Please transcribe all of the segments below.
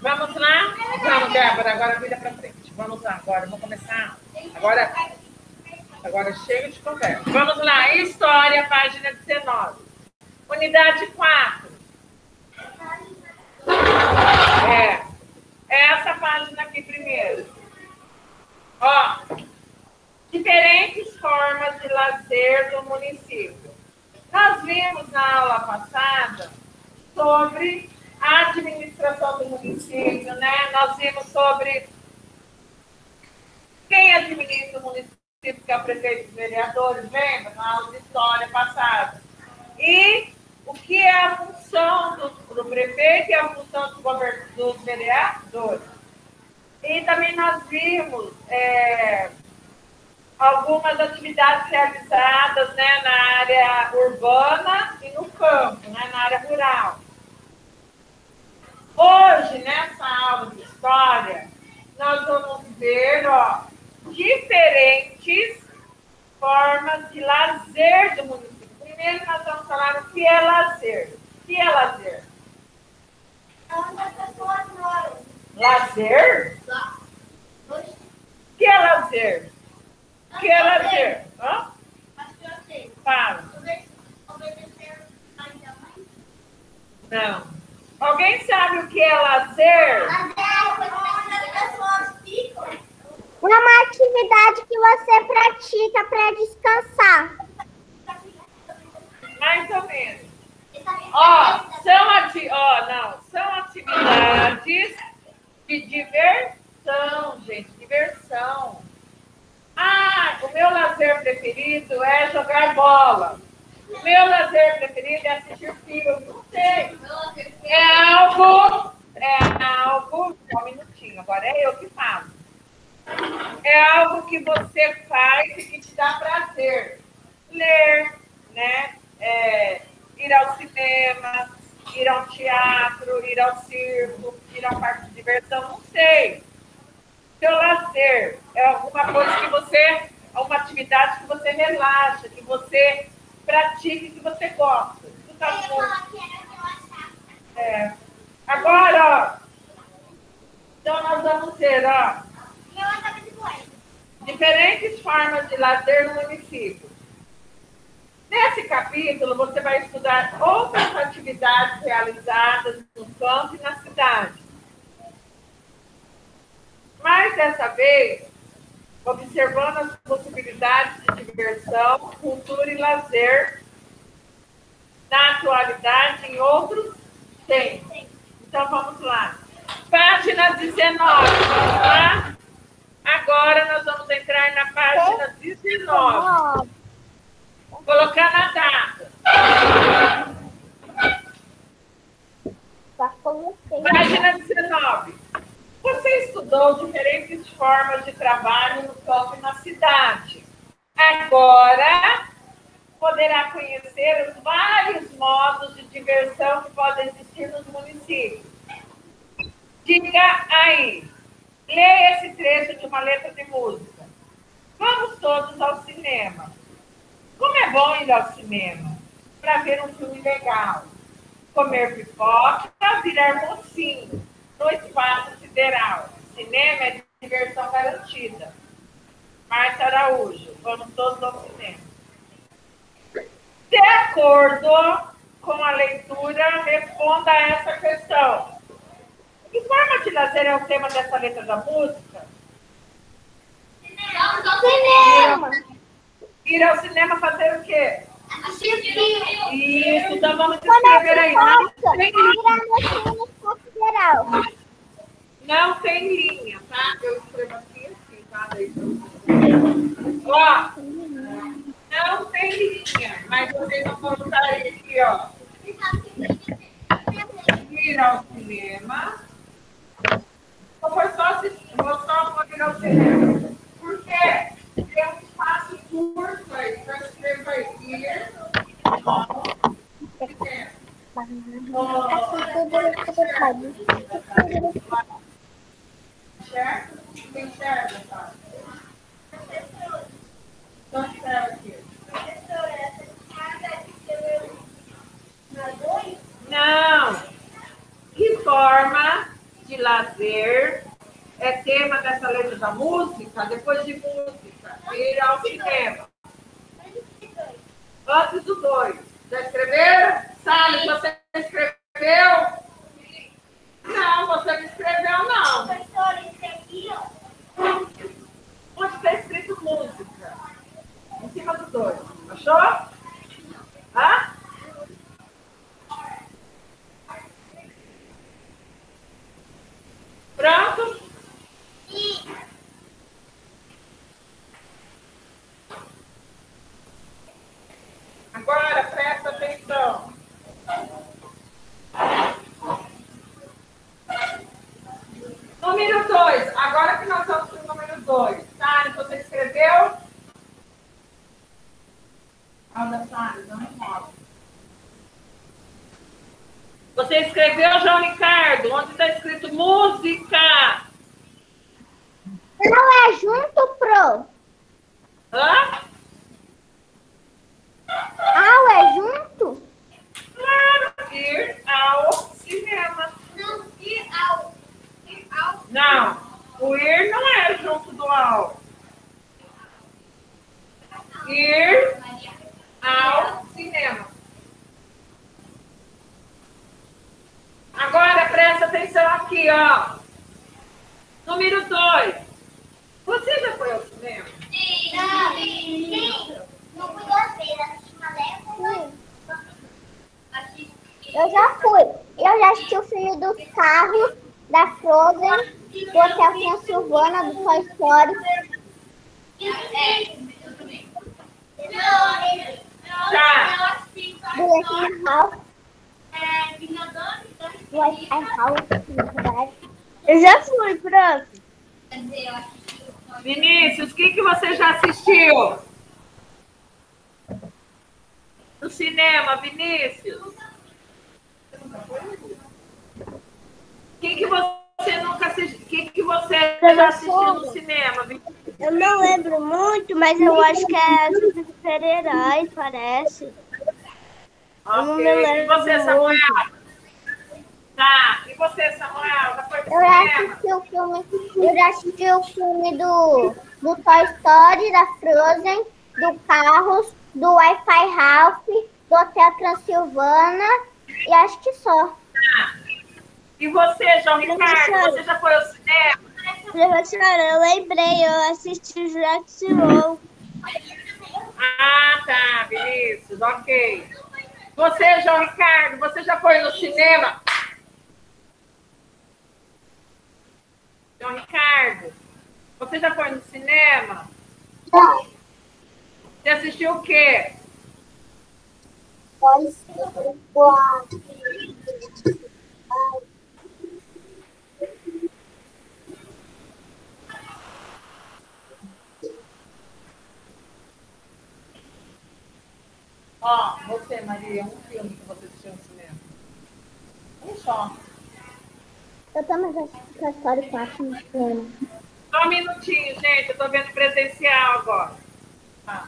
Vamos lá? Vamos, Débora, agora vira para frente. Vamos lá, agora, vamos começar. Agora chega de conversa. Vamos lá, História, página 19. Unidade 4. Essa página aqui primeiro. Ó, diferentes formas de lazer do município. Nós vimos na aula passada sobre a administração do município, né? Nós vimos sobre quem administra o município, que é o prefeito e os vereadores, lembra? Na aula de história passada. E o que é a função do prefeito e a função dos vereadores. E também nós vimos algumas atividades realizadas, né, na área urbana e no campo, né, na área rural. Hoje, nessa aula de história, nós vamos ver diferentes formas de lazer do município. Primeiro, nós vamos falar o que é lazer. O que é lazer? Onde as pessoas moram. Lazer? O que é lazer? O que é lazer? Hã? Acho que eu sei. Fala. Obedecer a mãe? Não. Alguém sabe o que é lazer? Lazer é onde as pessoas ficam. É uma atividade que você pratica para descansar. Mais ou menos. São atividades de diversão, gente, diversão. O meu lazer preferido é jogar bola. O meu lazer preferido é assistir filme. Não sei. É algo, só um minutinho, agora é eu que falo. É algo que você faz e que te dá prazer. Ler, né? Ir ao cinema, ir ao teatro, ir ao circo, ir ao parque de diversão, não sei. Seu lazer é alguma coisa que você, uma atividade que você relaxa, que você pratica, que você gosta. Isso tá Agora, então nós vamos ter, diferentes formas de lazer no município. Nesse capítulo, você vai estudar outras atividades realizadas no campo e na cidade. Mas, dessa vez, observando as possibilidades de diversão, cultura e lazer na atualidade em outros tempos. Então, vamos lá. Página 19, tá? Agora, nós vamos entrar na página 19. Colocar na data. Página 19. Você estudou diferentes formas de trabalho no campo e na cidade. Agora, poderá conhecer os vários modos de diversão que podem existir nos municípios. Diga aí. Leia esse trecho de uma letra de música. Vamos todos ao cinema. Como é bom ir ao cinema para ver um filme legal, comer pipoca, virar mocinho no espaço sideral. Cinema é diversão garantida. Márcia Araújo, vamos todos ao cinema. De acordo com a leitura, responda a essa questão. Que forma de lazer é o tema dessa letra da música? Cinema. Ir ao cinema fazer o quê? Assistir filme. Isso, então vamos escrever aí. Não tem linha, tá? Eu escrevo aqui assim, tá? Ó, não tem linha, mas vocês vão colocar aí aqui, ó. Ir ao cinema. Vou só ir ao cinema. Por quê? Tem um espaço curto aí, então escreva aí. Ir ao cinema. Certo? Quem enxerga, tá? Então escreve aqui. Não. Que forma de lazer é tema dessa letra da música, depois de música, ir ao cinema. Antes do 2. Já escreveram? Salles, você escreveu? Não, você não escreveu, não. Professor, isso aqui, ó. Onde está escrito música? Em cima do 2. Achou? Hã? Pronto? Agora, presta atenção. Número 2. Agora que nós vamos para o número 2. Salles, você escreveu? Alda Salles, não enrola. Você escreveu, João Ricardo? Onde está escrito música? Não é junto, pro? Hã? Ao é junto? Claro, ir ao cinema. Não, ir ao. Ir ao. Não, o ir não é junto do ao. Ir ao cinema. Agora presta atenção aqui, ó. Número 2. Você já foi ao cinema? Sim. Não fui 2 vezes, assisti Malévola. Eu já fui. Eu já assisti o filme dos carros, da Frozen, do Hotel Transilvânia, do Toy Story. Tá. Do Wreck-It Ralph, do Wreck-It Ralph, na verdade. Eu já fui, prof. Vinícius, o que você já assistiu? No cinema, Vinícius? O que você nunca assistiu? O que você já assistiu no cinema, Vinícius? Eu não lembro muito, mas eu acho que é super-herói, parece. Eu não me Ok. E lembro você, Samuel? Tá. E você, Samuel? Já foi no Eu já cinema? assisti o filme do Toy Story, da Frozen, do Carros, do Wi-Fi Ralph, do Hotel Transilvânia e acho que só. Tá. E você, João Ricardo? Você já foi ao cinema? Professora, eu lembrei, eu assisti Jurassic World. Ah, tá, Vinícius. Ok. Você, João Ricardo, você já foi no cinema? João Ricardo, você já foi no cinema? Você assistiu o quê? Ó, você, Maria, um filme que você assistiu no cinema. Um só. Eu também já assisti Toy Story 4 no cinema. Só um minutinho, gente. Eu tô vendo presencial agora. Tá.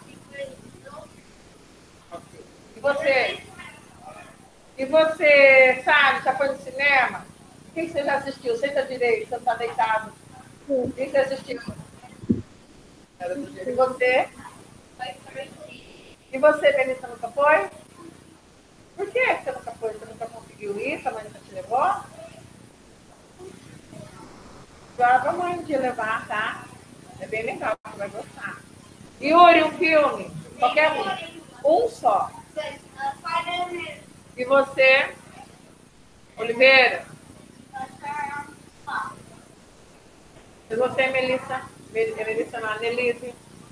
Ok. E você? E você, sabe, já foi no cinema? O que você já assistiu? Senta direito, você tá deitado. O que você assistiu? Era do jeito. E você? E você, Melissa, nunca foi? Por que você nunca foi? Você nunca conseguiu ir? Sua mãe nunca te levou? Agora vamos um dia levar, tá? É bem legal, você vai gostar. Yuri, um filme? Qualquer um. Um só. E você, Oliveira? E você, Melissa? Melissa não, Nelise?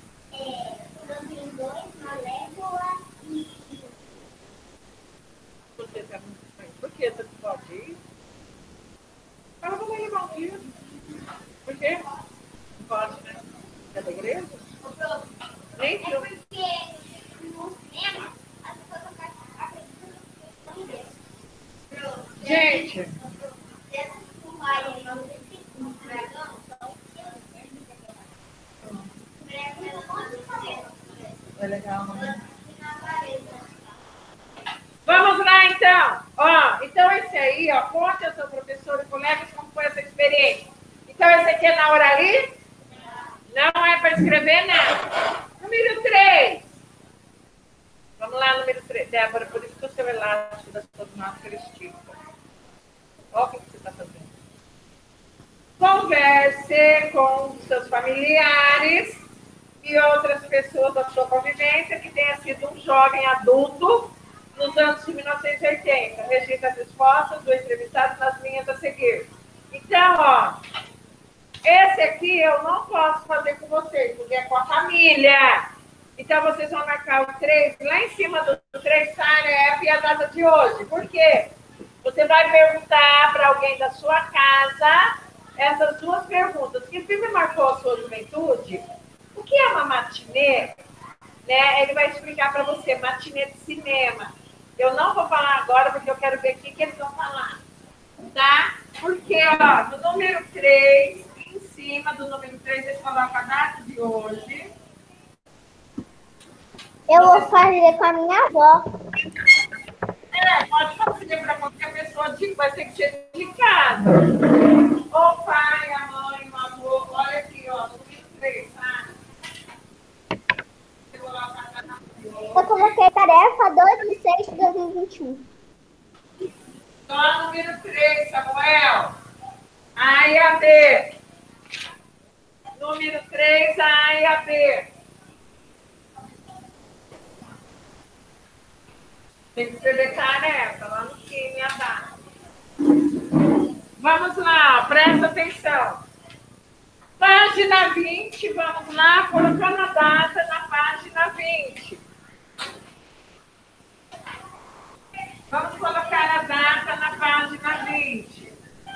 Malévola e... Por que você não pode ir? Ela vai levar um dia. Por quê? Não pode, né? É da igreja? Nem filme. Gente, é legal, né? Vamos lá, então. Ó, então esse aí, ó, conte ao seu professor e colegas como foi essa experiência. na hora ali? Não é para escrever nada. Número 3. Vamos lá, número 3. Débora, por isso que o seu elástico das suas máscaras estica. Olha o que você está fazendo. Converse com seus familiares e outras pessoas da sua convivência que tenha sido um jovem adulto nos anos de 1980. Registre as respostas do entrevistado nas linhas a seguir. Então, ó, esse aqui eu não posso fazer com vocês, porque é com a família. Então, vocês vão marcar o 3, lá em cima do 3, tarefa e a data de hoje. Por quê? Você vai perguntar para alguém da sua casa essas duas perguntas. Que filme marcou a sua juventude? O que é uma matinê? Né? Ele vai explicar para você, matinê de cinema. Eu não vou falar agora, porque eu quero ver o que eles vão falar. Tá? Porque, ó, no número 3, em cima do número 3, eles colocam a data de hoje. Eu vou fazer com a minha avó. Pode fazer para qualquer pessoa, vai ter que ser de casa. O pai, a mãe, o avô, olha aqui, ó, no número 3, tá? Eu coloquei tarefa 2 de 6 de 2021. Só número 3, Samuel. A e a B. Número 3, a e a B. Tem que escrever tarefa lá no time, a data. Vamos lá, presta atenção. Página 20, vamos lá, colocando a data na página 20. Vamos colocar a data na página 20.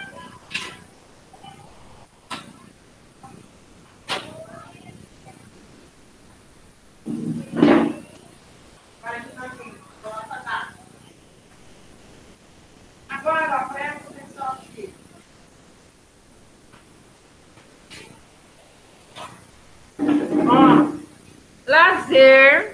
Página 20, coloca a data. Agora, ó, presta atenção aqui. Ó, lazer.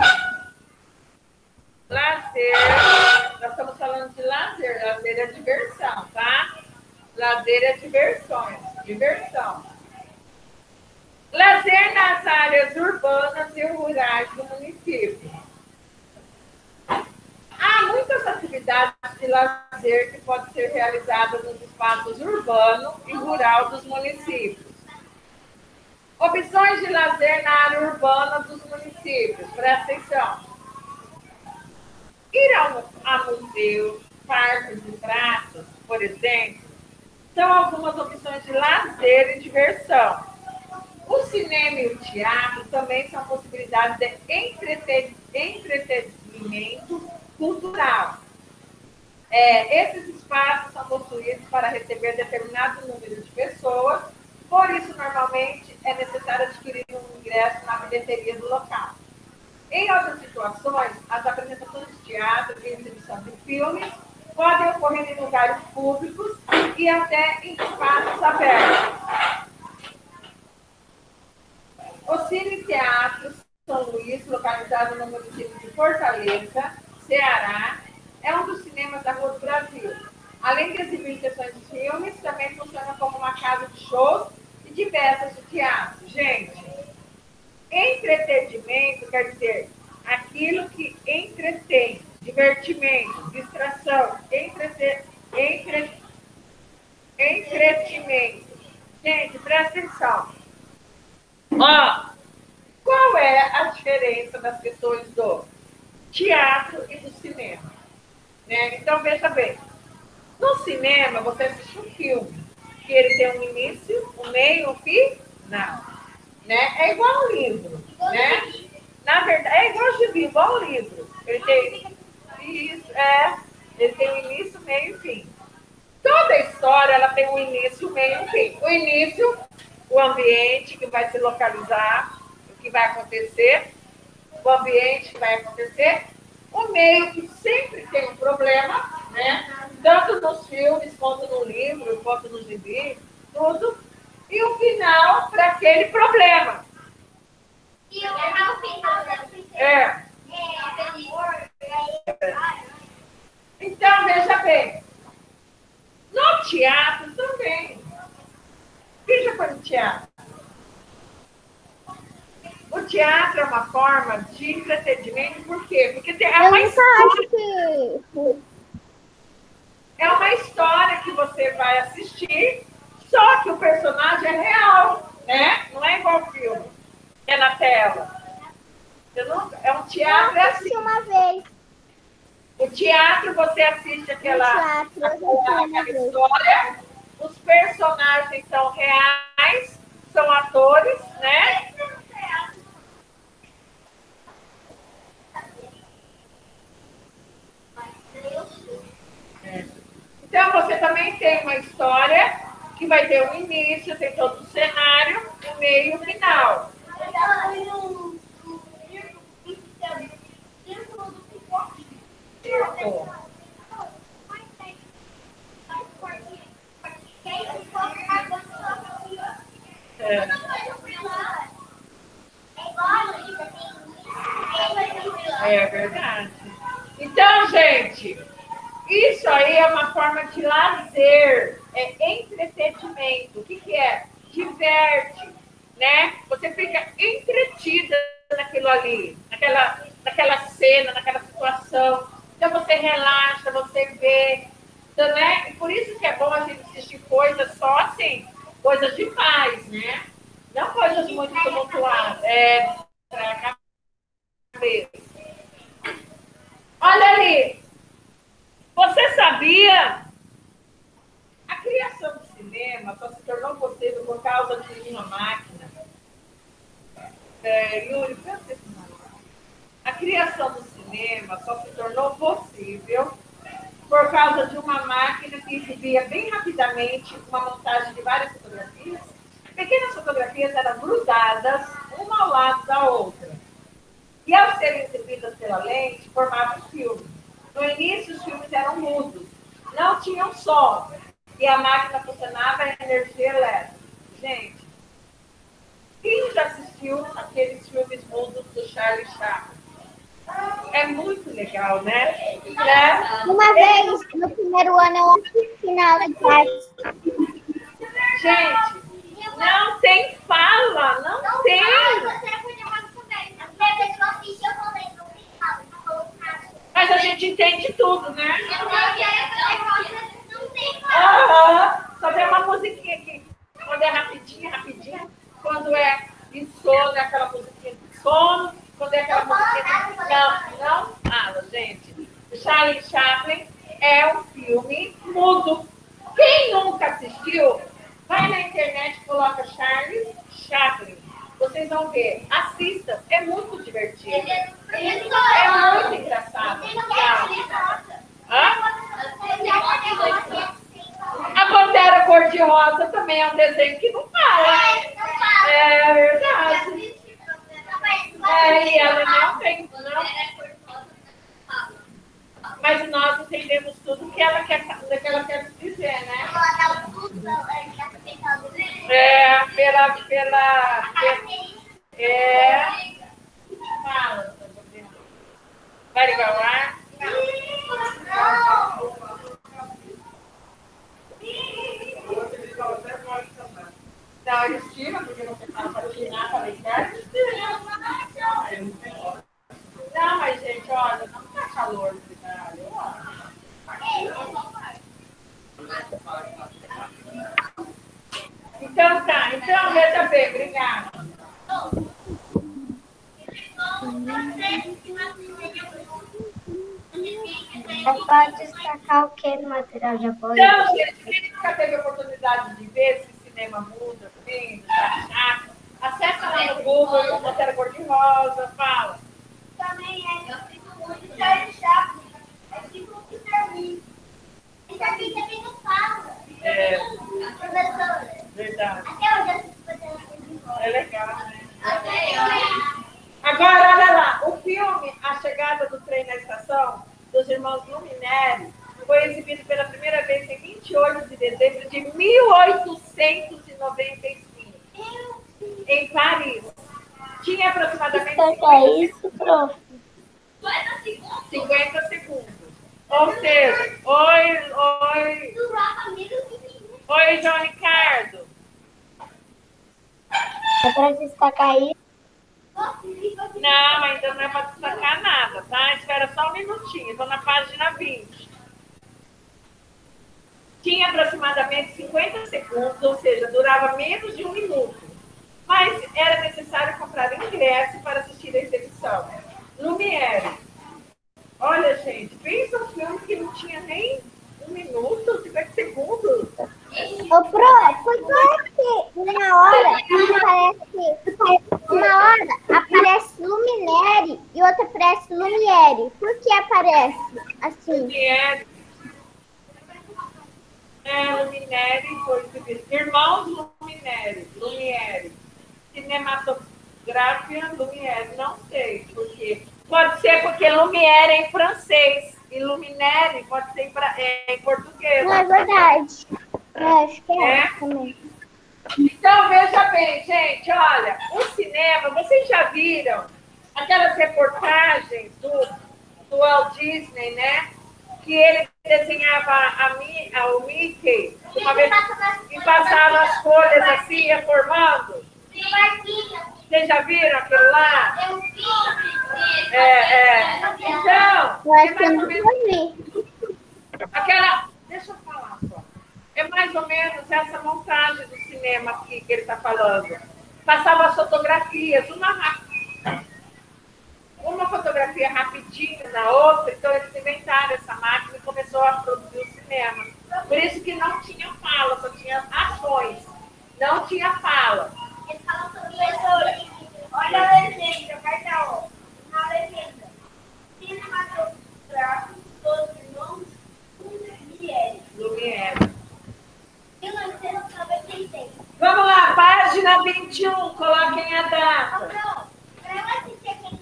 Lazer. Nós estamos falando de lazer. Lazer é diversão, tá? Lazer é diversões. Diversão. Lazer nas áreas urbanas e rurais do município. Há muitas atividades de lazer que podem ser realizadas nos espaços urbano e rural dos municípios. Opções de lazer na área urbana dos municípios. Presta atenção. Ir a museus, parques e praças, por exemplo, são algumas opções de lazer e diversão. O cinema e o teatro também são possibilidades de entretenimento cultural. Esses espaços são construídos para receber determinado número de pessoas, por isso, normalmente, é necessário adquirir um ingresso na bilheteria do local. Em outras situações, as apresentações de teatro e exibição de filmes podem ocorrer em lugares públicos e até em espaços abertos. O Cine Teatro São Luís, localizado no município de Fortaleza, Ceará, é um dos cinemas da Rua do Brasil. Além de exibir sessões de filmes, também funciona como uma casa de shows e de peças de teatro. Gente, entretenimento quer dizer aquilo que entretém, divertimento, distração, entretenimento. Gente, presta atenção. Ó, qual é a diferença das questões do teatro e do cinema? Né? Então, veja bem. No cinema, você assiste um filme, que ele tem um início, um meio, um final. Né? É igual um livro. Né? Na verdade, é igual gibi, igual um livro. Ele tem ele tem um início, meio e fim. Toda história ela tem um início, meio e fim. O início, o ambiente que vai se localizar, o que vai acontecer, o ambiente que vai acontecer, o meio que sempre tem um problema, né? Tanto nos filmes, quanto no livro, quanto no gibi, tudo. E o final para aquele problema. E o final Então, veja bem. No teatro também. Veja, por do teatro? O teatro é uma forma de entretenimento, por quê? Porque é uma história. É uma história que você vai assistir, só que o personagem é real, né? Não é igual filme, é na tela. É um teatro, é assim. Uma vez. O teatro, você assiste aquela história, os personagens são reais, são atores, né? Então, você também tem uma história que vai ter um início, tem todo o cenário, o meio e o final. É verdade. Então, gente, isso aí é uma forma de lazer, é entretenimento. O que é? Diverte, né? Você fica entretida naquilo ali, naquela cena, naquela situação. Então você relaxa, você vê. Então, né? E por isso que é bom a gente assistir coisas só assim, coisas de paz, né? Não coisas muito tumultuadas. Para a cabeça. Olha ali. Você sabia? A criação do cinema só se tornou possível por causa de uma máquina. Yuri, presta atenção. A criação do cinema só se tornou possível por causa de uma máquina que exibia bem rapidamente uma montagem de várias fotografias. Pequenas fotografias eram grudadas uma ao lado da outra. E ao serem exibidas pela lente, formavam filmes. No início, os filmes eram mudos, não tinham som. E a máquina funcionava em energia elétrica. Gente, quem já assistiu aqueles filmes mudos do Charlie Chaplin? É muito legal, né? Uma vez, no primeiro ano, eu assisti na aula de arte. Gente, não tem fala, não tem. Mas a gente entende tudo, né? Só tem uma musiquinha aqui. Quando é rapidinha. Quando é de sono, é aquela musiquinha de sono. Quando é aquela musiquinha de... Não fala, gente. Charlie Chaplin é um filme mudo. Quem nunca assistiu, vai na internet e coloca Charlie Chaplin. Vocês vão ver. Assistam. É muito divertido. É muito engraçado. A Pantera Cor-de-Rosa também é um desenho que não fala. É verdade. E ela não tem. Não. Mas nós entendemos tudo que ela quer dizer, né? Fala. Vai ligar o ar? Não, eles tiram, porque não pensaram para tirar, para ligar. Não, mas gente, olha, não tá calor no cenário. Então tá, então veja bem, obrigada. Você pode destacar o que no material de apoio? Então, gente, quem nunca teve a oportunidade de ver esse cinema mudo, assim, tá chato, acessa lá no Google, o Pantera Cor-de-Rosa, fala. Também eu fico muito Charlie Chaplin. Eu fico muito feliz. Esse aqui também não fala. Professora. Verdade. Até hoje eu fico fazendo. É legal, né? Agora, olha lá, o filme A Chegada do Trem na Estação, dos irmãos Lumière, foi exibido pela primeira vez em 28 de dezembro de 1895, em Paris. Tinha aproximadamente 50 segundos. Ou seja, oi, João Ricardo. É para destacar isso? Não, ainda não é para destacar nada, tá? Espera só um minutinho, estou na página 20. Tinha aproximadamente 50 segundos, ou seja, durava menos de um minuto. Mas era necessário comprar ingresso para assistir a exibição. Lumière. Olha, gente, pensa um filme que não tinha nem um minuto, 50 segundos. Ô, Pro, por que aparece Lumière e outra aparece Lumière? Por que aparece assim? Lumière. Lumière foi irmãos Lumière. Cinematografia Lumière, não sei por quê. Pode ser porque Lumière é em francês e Lumière pode ser em português. Não é verdade. Acho que é também. Então, veja bem, gente, olha, o cinema, vocês já viram aquelas reportagens do Walt Disney, né? Que ele desenhava o Mickey uma vez, e passava as folhas assim, ia formando. Vocês já viram aquilo lá? Então, Eu acho que eu nunca vi. Deixa eu falar só. É mais ou menos essa montagem do cinema aqui que ele está falando. Passava as fotografias, uma fotografia rapidinho na outra, então eles inventaram essa máquina e começou a produzir o cinema. Por isso que não tinha fala, só tinha ações. Não tinha fala. Eles falam sobre isso. Olha a legenda, vai dar ó. Na legenda. Cinematográfico dos irmãos Lumière. 1996. Vamos lá, página 21, coloquem a data. Não, para eu assistir aquele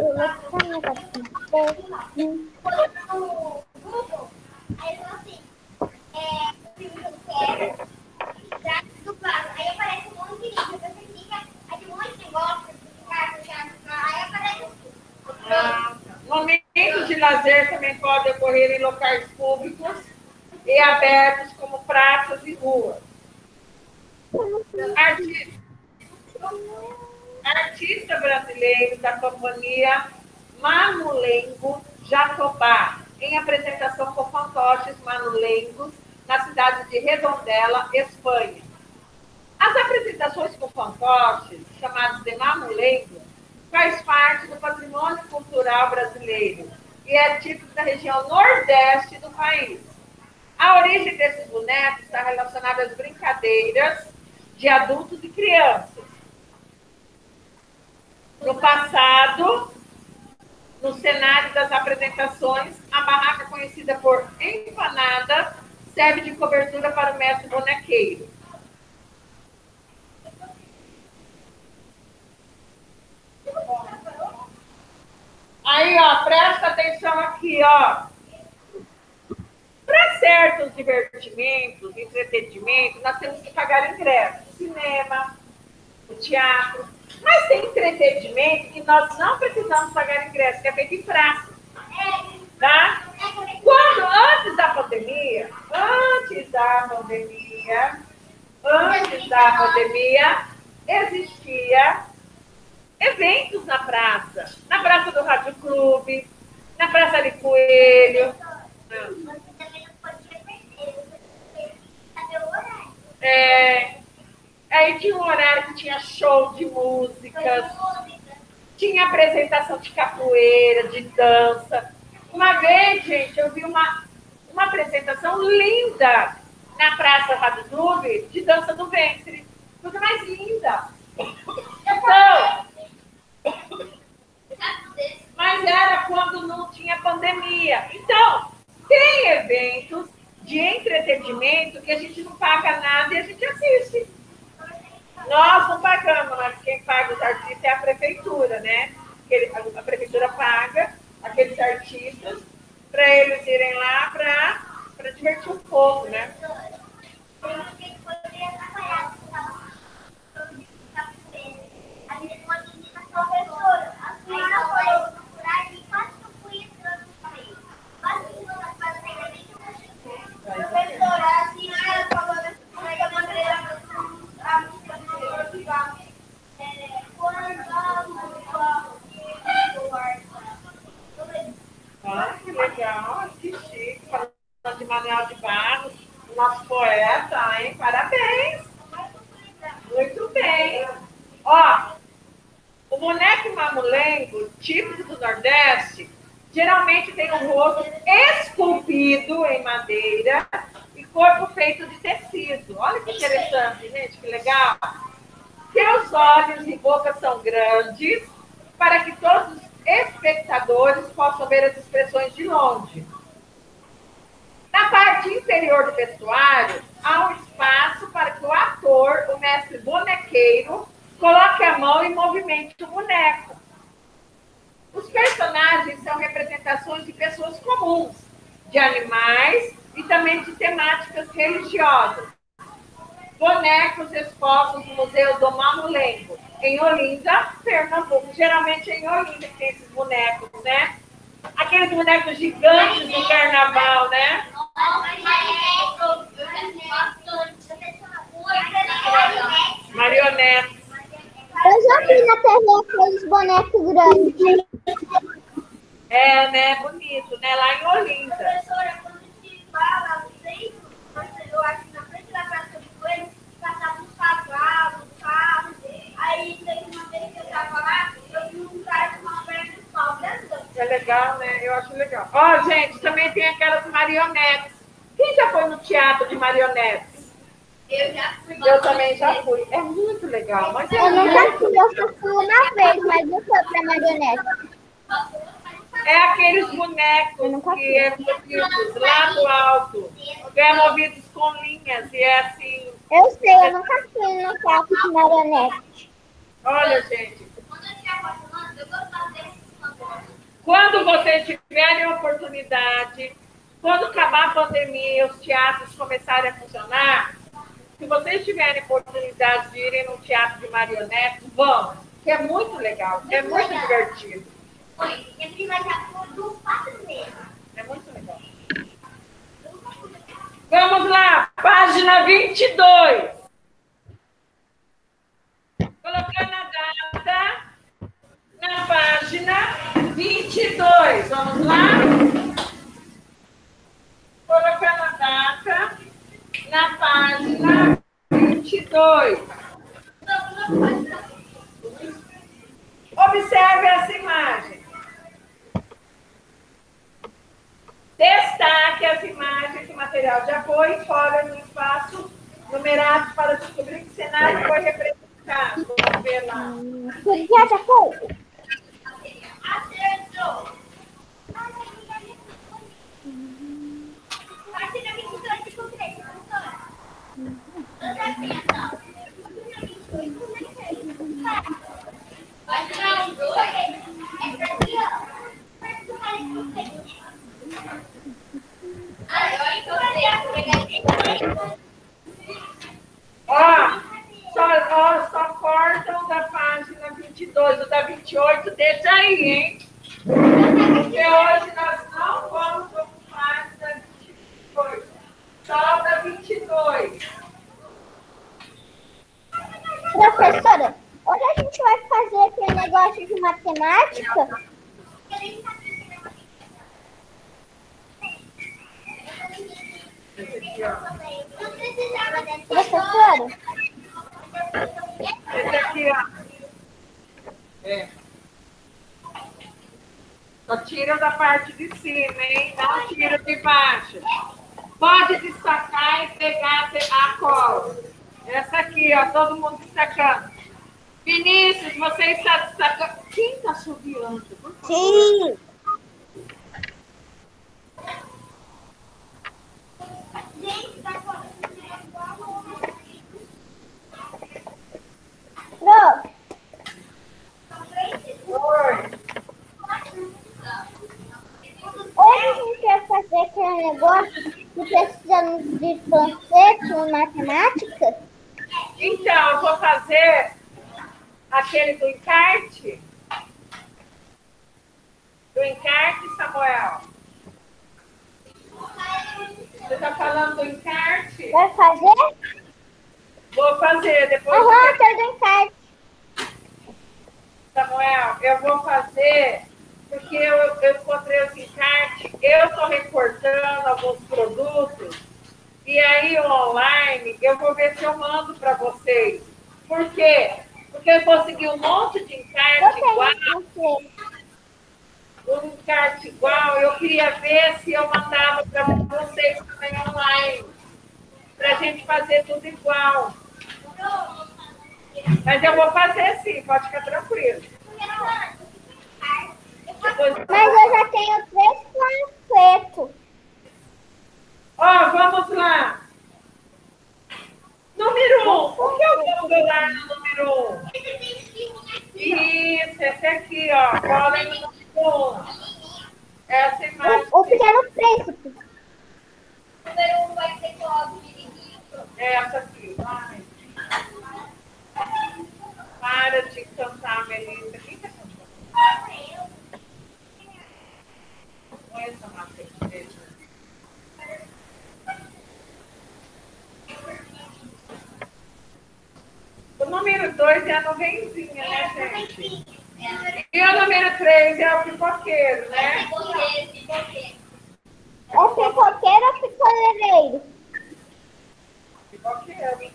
filme, no Google, aí eu falo assim, o filme que eu quero, já dublado. Aí aparece um monte de livro, você clica, aí tem um monte de negócio, aí aparece Momentos de lazer também podem ocorrer em locais públicos e abertos, como praças e ruas. Artista brasileiro da companhia Manulengo Jatobá, em apresentação com fantoches manulengos na cidade de Redondela, Espanha. As apresentações com fantoches, chamados de mamulengo, faz parte do patrimônio cultural brasileiro e é típico da região nordeste do país. A origem desses bonecos está relacionada às brincadeiras de adultos e crianças. No passado, no cenário das apresentações, a barraca conhecida por empanada serve de cobertura para o mestre bonequeiro. Aí, ó, presta atenção aqui, ó. Para certos divertimentos, entretenimento, nós temos que pagar ingresso. O cinema, o teatro. Mas tem entretenimento que nós não precisamos pagar ingresso, que é feito em praça. Tá? Antes da pandemia, existia eventos na praça do Rádio Clube, na Praça de Coelho. Aí tinha um horário que tinha show de músicas, tinha apresentação de capoeira, de dança. Uma vez, gente, eu vi uma apresentação linda na Praça Rádio Clube de dança do ventre. Coisa mais linda. Então, mas era quando não tinha pandemia. Então, tem eventos de entretenimento que a gente não paga nada e a gente assiste. Nós não pagamos, mas quem paga os artistas é a prefeitura, né? A prefeitura paga aqueles artistas para eles irem lá para divertir um pouco, né? Parabéns. Muito bem. Ó, o boneco mamulengo, típico do Nordeste, geralmente tem um rosto esculpido em madeira e corpo feito de tecido. Olha que interessante, gente, que legal. Seus olhos e boca são grandes para que todos os espectadores possam ver as expressões de longe. Na parte inferior do vestuário, há um espaço para que o ator, o mestre bonequeiro, coloque a mão e movimente o boneco. Os personagens são representações de pessoas comuns, de animais e também de temáticas religiosas. Bonecos expostos no Museu do Mamulengo, em Olinda, Pernambuco. Geralmente é em Olinda que tem esses bonecos, né? Aqueles bonecos gigantes do carnaval, né? Marionetes. Eu já vi na TV aqueles bonecos grandes. É, né? Bonito, né? Lá em Olinda. Professora, quando a gente fala no centro, eu acho que na frente da praça de coelho, passava uns cavalos, carros. Aí teve uma vez que eu tava lá, eu vi um cara com uma perna de pau grandão. É legal, né? Eu acho legal. Ó, gente, também tem aquelas marionetes. Quem já foi no teatro de marionetes? Eu já fui. Eu também já fui. É muito legal. Mas Eu nunca fui, eu só fui uma vez, mas não foi pra marionete. é aqueles bonecos que é movidos lá do alto. É movidos com linhas e é assim. Eu sei, eu nunca fui no teatro de marionete. Olha, gente. Quando eu estiver apaixonando, eu gostava desses cantores. Quando vocês tiverem a oportunidade, quando acabar a pandemia e os teatros começarem a funcionar, se vocês tiverem a oportunidade de irem no teatro de marionetes, vão, que é muito legal, é muito divertido. Oi, minha prima já foi 4 vezes. É muito legal. Vamos lá, página 22. Colocando a data na página 22. Vamos lá? Colocando a data na página 22. Observe essa imagem. Destaque as imagens do material de apoio e fora no espaço numerado para descobrir que cenário foi representado. Vamos ver lá. Você já foi? Acertou. Página 22 de concreto, professora. Página 22. Essa aqui, ó. Só cortam da página 22, o da 28, deixa aí, hein? Porque hoje nós não vamos ocupar da 22, só da 22. Professora, hoje a gente vai fazer aquele negócio de matemática. Esse aqui, ó. Não precisava dessa. Professora, Esse aqui, ó. É. Só tira da parte de cima, hein? Não tira de baixo. Pode destacar e pegar a cola. Essa aqui, ó, todo mundo destacando. Vinícius, você está destacando. Quem está assobiando? sim. Gente, tá falando. Pro, Oi. hoje a gente vai fazer aquele negócio que precisamos de francês e matemática. Então, eu vou fazer aquele do encarte. Do encarte, Samuel. Você está falando do encarte? Vai fazer? Vou fazer, depois. Aham, aquele do encarte. Samuel, eu vou fazer, porque eu encontrei os encartes, eu estou recortando alguns produtos E aí, online, eu vou ver se eu mando para vocês. Por quê? Porque eu consegui um monte de encarte igual. Um encarte igual. Eu queria ver se eu mandava para vocês também online. Para a gente fazer tudo igual. Mas eu vou fazer sim, pode ficar tranquilo. Mas eu já tenho 3 panfletos. Ó, vamos lá. Número 1. O que eu vou colar no número 1? Isso, esse aqui, ó. Cola no número 1. Essa imagem. O Pequeno Príncipe. O número 1 vai ser qual? Essa aqui, vai. Para de cantar, Melissa. Quem tá cantando? Põe essa máscara aqui. O número 2 é a nuvenzinha, né, gente? E o número 3 é o pipoqueiro, né? É pipoqueiro ou picoleireiro? Pipoqueiro.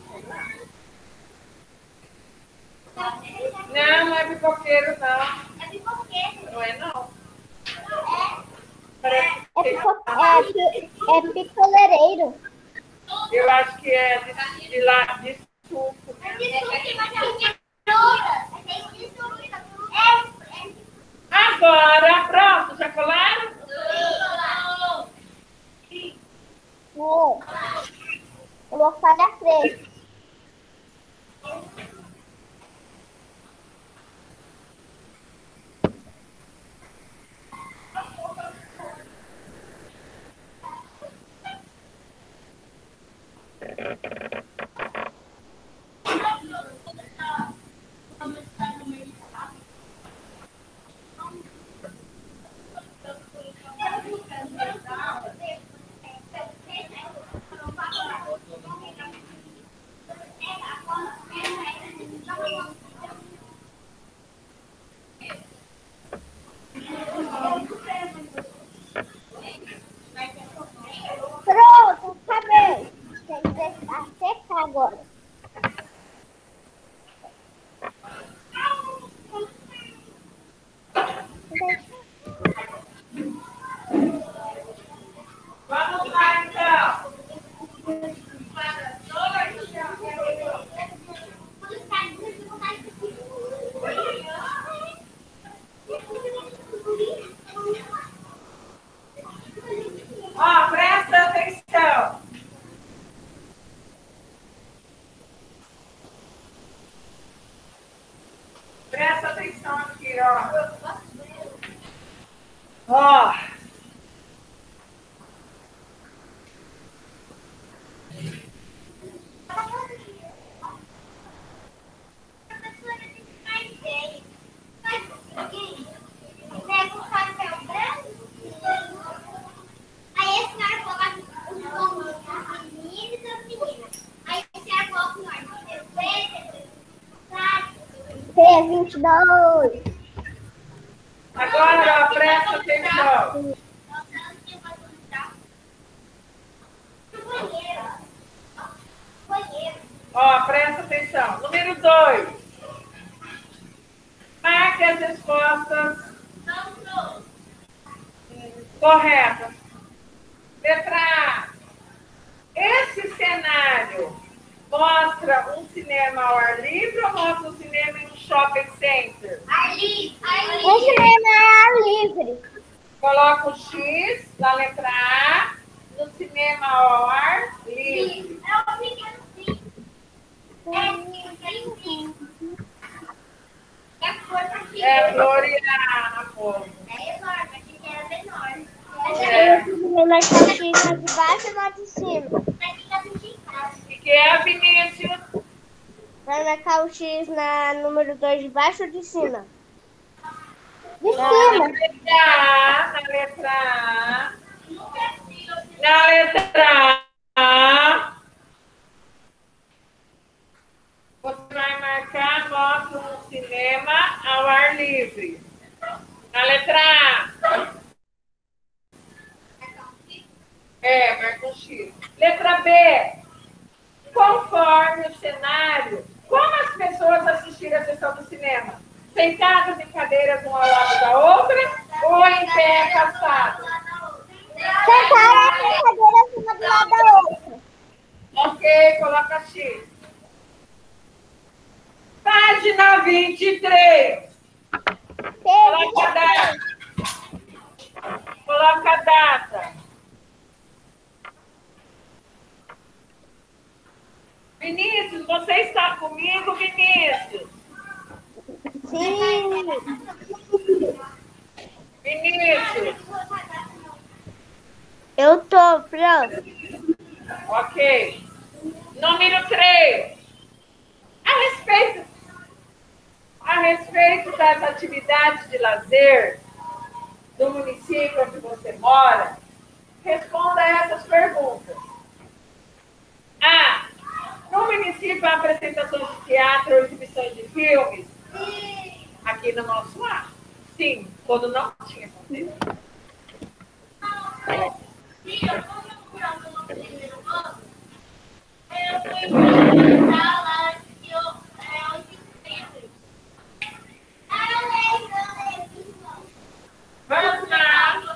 Não, não é pipoqueiro, não. É pipoqueiro. Não é, não. É picoleireiro. Eu acho que é de suco, né? Agora, pronto, já colaram? Eu vou fazer 3. Pronto, acabei. Tem que deixar secar agora. Vamos lá, então. Ó, presta atenção. Presta atenção aqui, ó. Ó. Pega o papel branco. Aí esse cara coloca os nomes dos meninos e das meninas. Aí esse cara coloca o nome. P22. Agora, ó, presta atenção. Ó, presta atenção. Número 2. Marque as respostas corretas. Letra A. Esse cenário mostra um cinema ao ar livre ou mostra um cinema em um shopping center? O cinema é ar livre. Coloca o X na letra A no cinema ao ar livre. É Floriana, povo. Vai marcar o X na de baixo ou na de cima? O que é, Vinícius? Vai marcar o X na número 2 de baixo ou de cima? De Na cima. letra A, na letra A. Na letra A. Você vai marcar, mostra um cinema ao ar livre. Na letra A. É, marca um X. Letra B. Conforme o cenário, como as pessoas assistiram a sessão do cinema? Sentadas em cadeiras uma ao lado da outra ou em pé afastadas? Sentaram em cadeiras uma do lado da outra. Ok, coloca X. Página 23. Coloca a data. Coloca a data. Vinícius, você está comigo, Vinícius? Sim. Vinícius. Eu tô, pronto. Ok. Número 3. A respeito das atividades de lazer do município onde você mora, responda a essas perguntas. A. No município há apresentações de teatro ou exibições de filmes? Sim. Aqui no nosso há. Sim, quando não tinha acontecido. Sim, eu vou procurar o meu primeiro ano. Eu fui para lá que eu Vamos lá.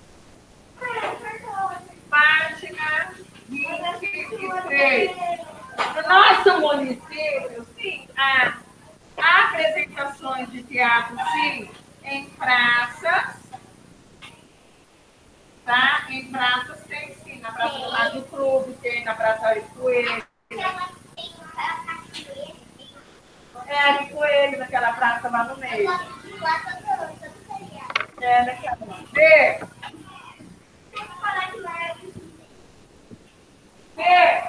Página 23. No nosso município, sim, há apresentações de teatro, sim, em praças. Tá? Em praças tem, sim. Na Praça do Rádio Clube, tem na Praça Ari Coelho. É, de Coelho, naquela praça lá no meio. É, naquela. B. B.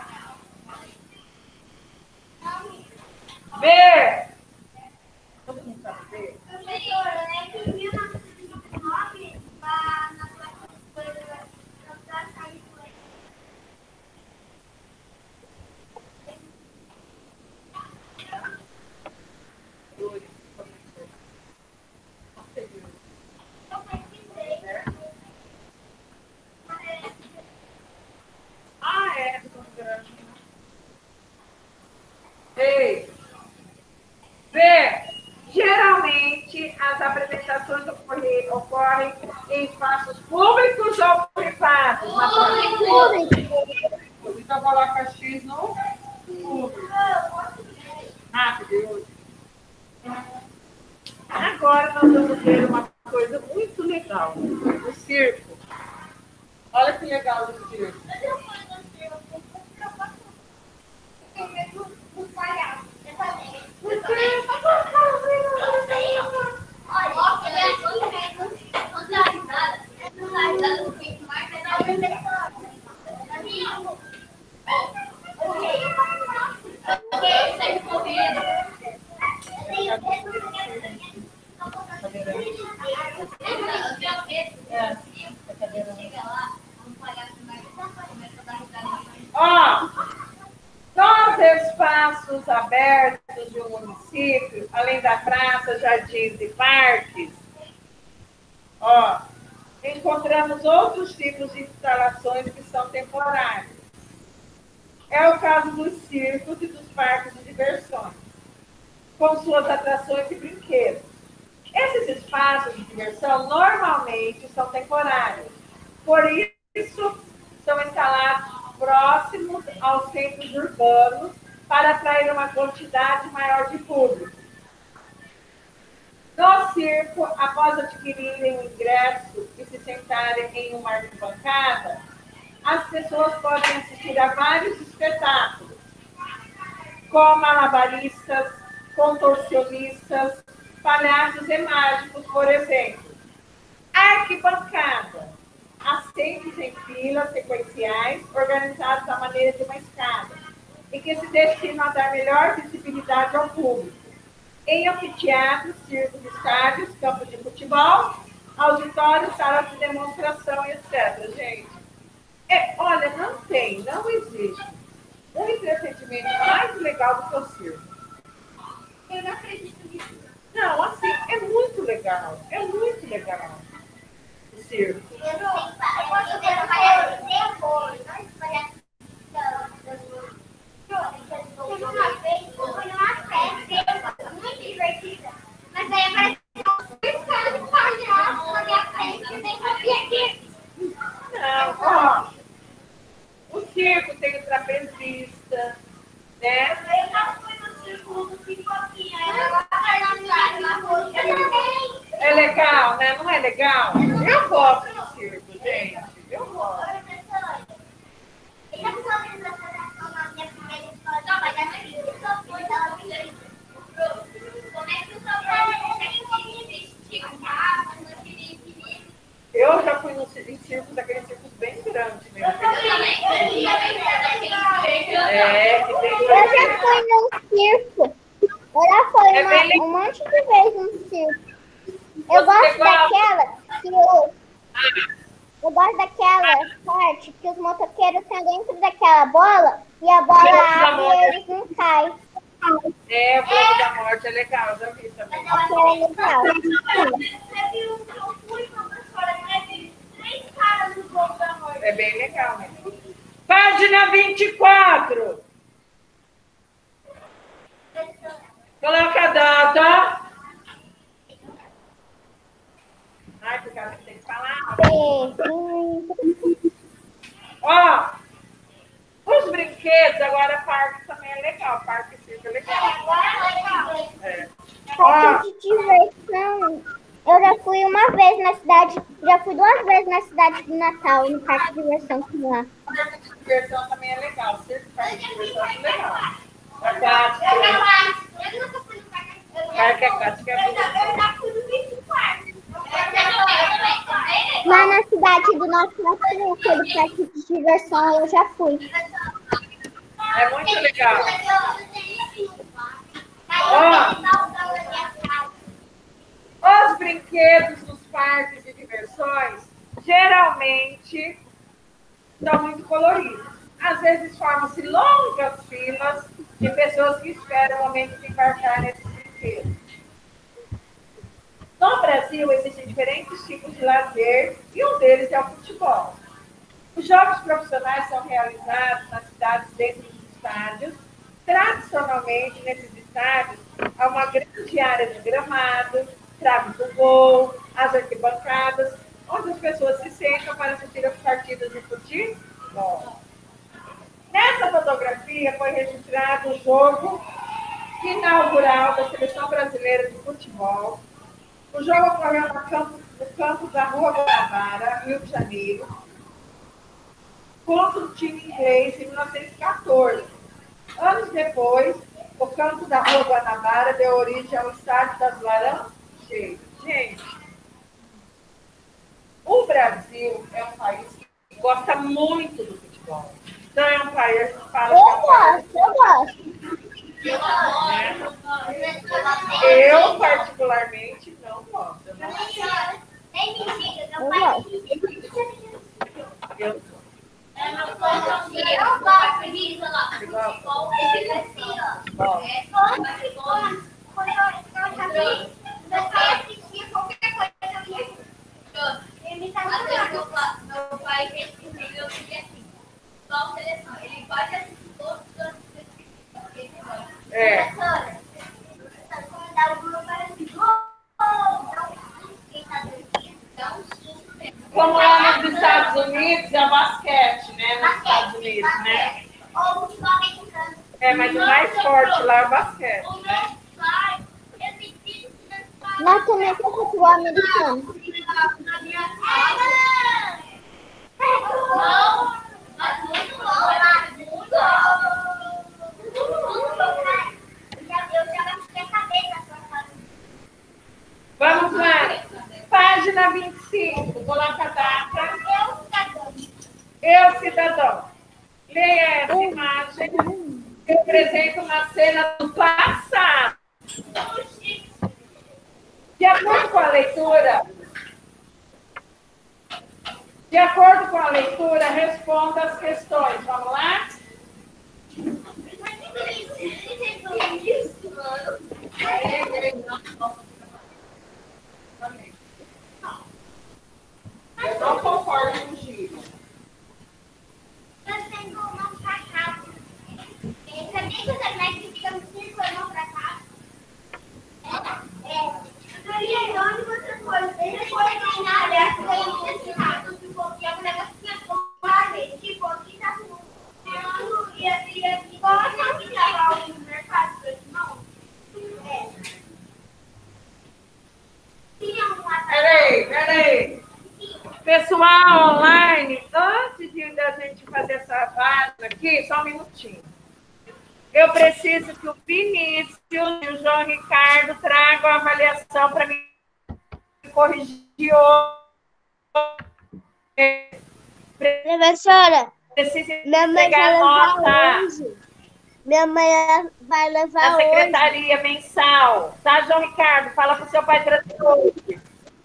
B. Todo mundo sabe B? Ah, é. Ei. B. Geralmente, as apresentações ocorrem em espaços públicos ou privados? Públicos. Então, coloca X no público. Rápido. Agora, nós vamos ver uma coisa muito legal. O circo. Olha que legal o circo. Ó, nos espaços abertos de um município, além da praça, jardins e parques, ó, encontramos outros tipos de instalações que são temporárias. É o caso dos circos e dos parques de diversões, com suas atrações e brinquedos. Esses espaços de diversão normalmente são temporários, por isso são instalados próximos aos centros urbanos para atrair uma quantidade maior de público. No circo, após adquirirem o ingresso e se sentarem em uma arquibancada, as pessoas podem assistir a vários espetáculos, como malabaristas, contorcionistas, palhaços e mágicos, por exemplo. Arquibancada. Assentos em filas sequenciais, organizados à maneira de uma escada, e que se destinam a dar melhor visibilidade ao público. Em anfiteatros, circos, estádios, campos de futebol, auditórios, salas de demonstração, etc. Gente, olha, não existe um entretenimento mais legal do que o circo. Eu não acredito nisso. Não, assim, é muito legal. É muito legal. O circo. Eu posso ver o palhaço depois, não espalhar. Teve uma vez, eu fui numa festa, muito divertida. Mas aí apareceu um circo de palhaço na minha frente, eu nem sabia que... Não, ó. O circo tem o trapezista, né? Eu já fui no circo do pipoquinha, eu também. É legal, né? Não é legal? Eu gosto do circo, gente. Eu gosto. Eu já fui em circo, daqueles circos bem grandes mesmo. É, que tem... Eu já fui num circo. Eu já fui É bem um monte de vezes num circo. Eu Você gosto gosta? daquela que eu gosto daquela parte que os motoqueiros estão dentro daquela bola e a bola Globo da abre Morte. e eles não caem. É, o Globo da Morte é legal, eu já vi também. Aquela é legal. É bem legal mesmo. Página 24. Coloca a data. Ai, porque a gente tem que falar. Ó, os brinquedos, agora parque também é legal. Parque e circo é legal. É. Parque de diversão. Eu já fui uma vez na cidade, já fui 2 vezes na cidade de Natal, no parque de diversão que tem lá. Parque de diversão também é legal. Circo e parque de diversão é legal. Aquático. Parque aquático é bom. Lá na cidade do nosso nascimento, aquele parque de diversão, eu já fui. É muito legal. Os brinquedos nos parques de diversões geralmente são muito coloridos. Às vezes formam-se longas filas de pessoas que esperam o momento de embarcar nesses brinquedos. No Brasil, existem diferentes tipos de lazer e um deles é o futebol. Os jogos profissionais são realizados nas cidades dentro dos estádios. Tradicionalmente, nesses estádios, há uma grande área de gramado, traves do gol, as arquibancadas, onde as pessoas se sentam para assistir as partidas de futebol. Nessa fotografia foi registrado o jogo inaugural da Seleção Brasileira de Futebol. O jogo ocorreu no campo da Rua Guanabara, Rio de Janeiro, contra o time inglês em 1914. Anos depois, o campo da Rua Guanabara deu origem ao Estádio das Laranjeiras. Gente, o Brasil é um país que gosta muito do futebol. Então é um país que fala... Eu gosto. Eu, particularmente, não gosto. Eu não gosto. Eu É. Como lá nos Estados Unidos é basquete, né? Nos Estados Unidos, né? É, mas o mais forte lá é o basquete, né? Nós também temos futebol americano. Vamos lá. Página 25. Coloca a data. Eu, cidadão. Leia essa imagem. Representa uma cena do passado. De acordo com a leitura, responda as questões. Vamos lá? Eu não concordo com o Giro. Eu tenho uma facada. Sabia que os Aqui, só um minutinho. Eu preciso que o Vinícius e o João Ricardo tragam a avaliação para me corrigir hoje. Professora, Preciso minha mãe entregar vai levar nota hoje. Minha mãe vai na levar hoje. secretaria mensal. Tá, João Ricardo? Fala para o seu pai trazer hoje.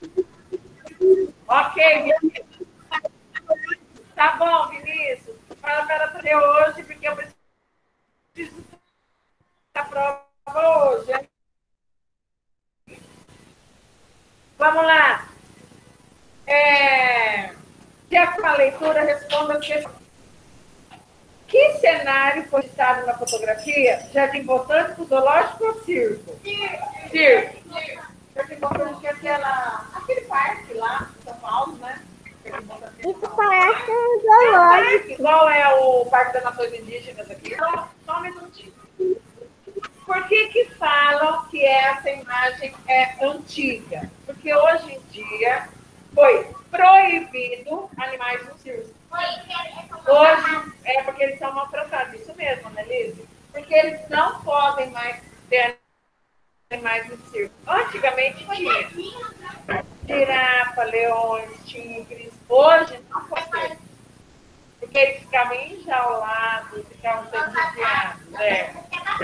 Ok, Vinícius. Tá bom, Vinícius. Fala para ela trazer hoje, porque eu preciso da prova hoje. Vamos lá. Já com a leitura, responda as questões. Que cenário foi citado na fotografia? Jardim Botânico, Zoológico ou Circo? Circo. Jardim Botânico é aquele parque lá em São Paulo, né? Isso parece um zoológico. Igual é o Parque das Nações Indígenas aqui. Só um minutinho. Por que falam que essa imagem é antiga? Porque hoje em dia foi proibido animais no circo. Hoje é porque eles são maltratados. Isso mesmo, né, Lise? Porque eles não podem mais ter animais no circo. Antigamente tinha girafa, leões, tigres. Hoje não pode ter. Porque eles ficavam enjaulados, ficavam sendo desviados.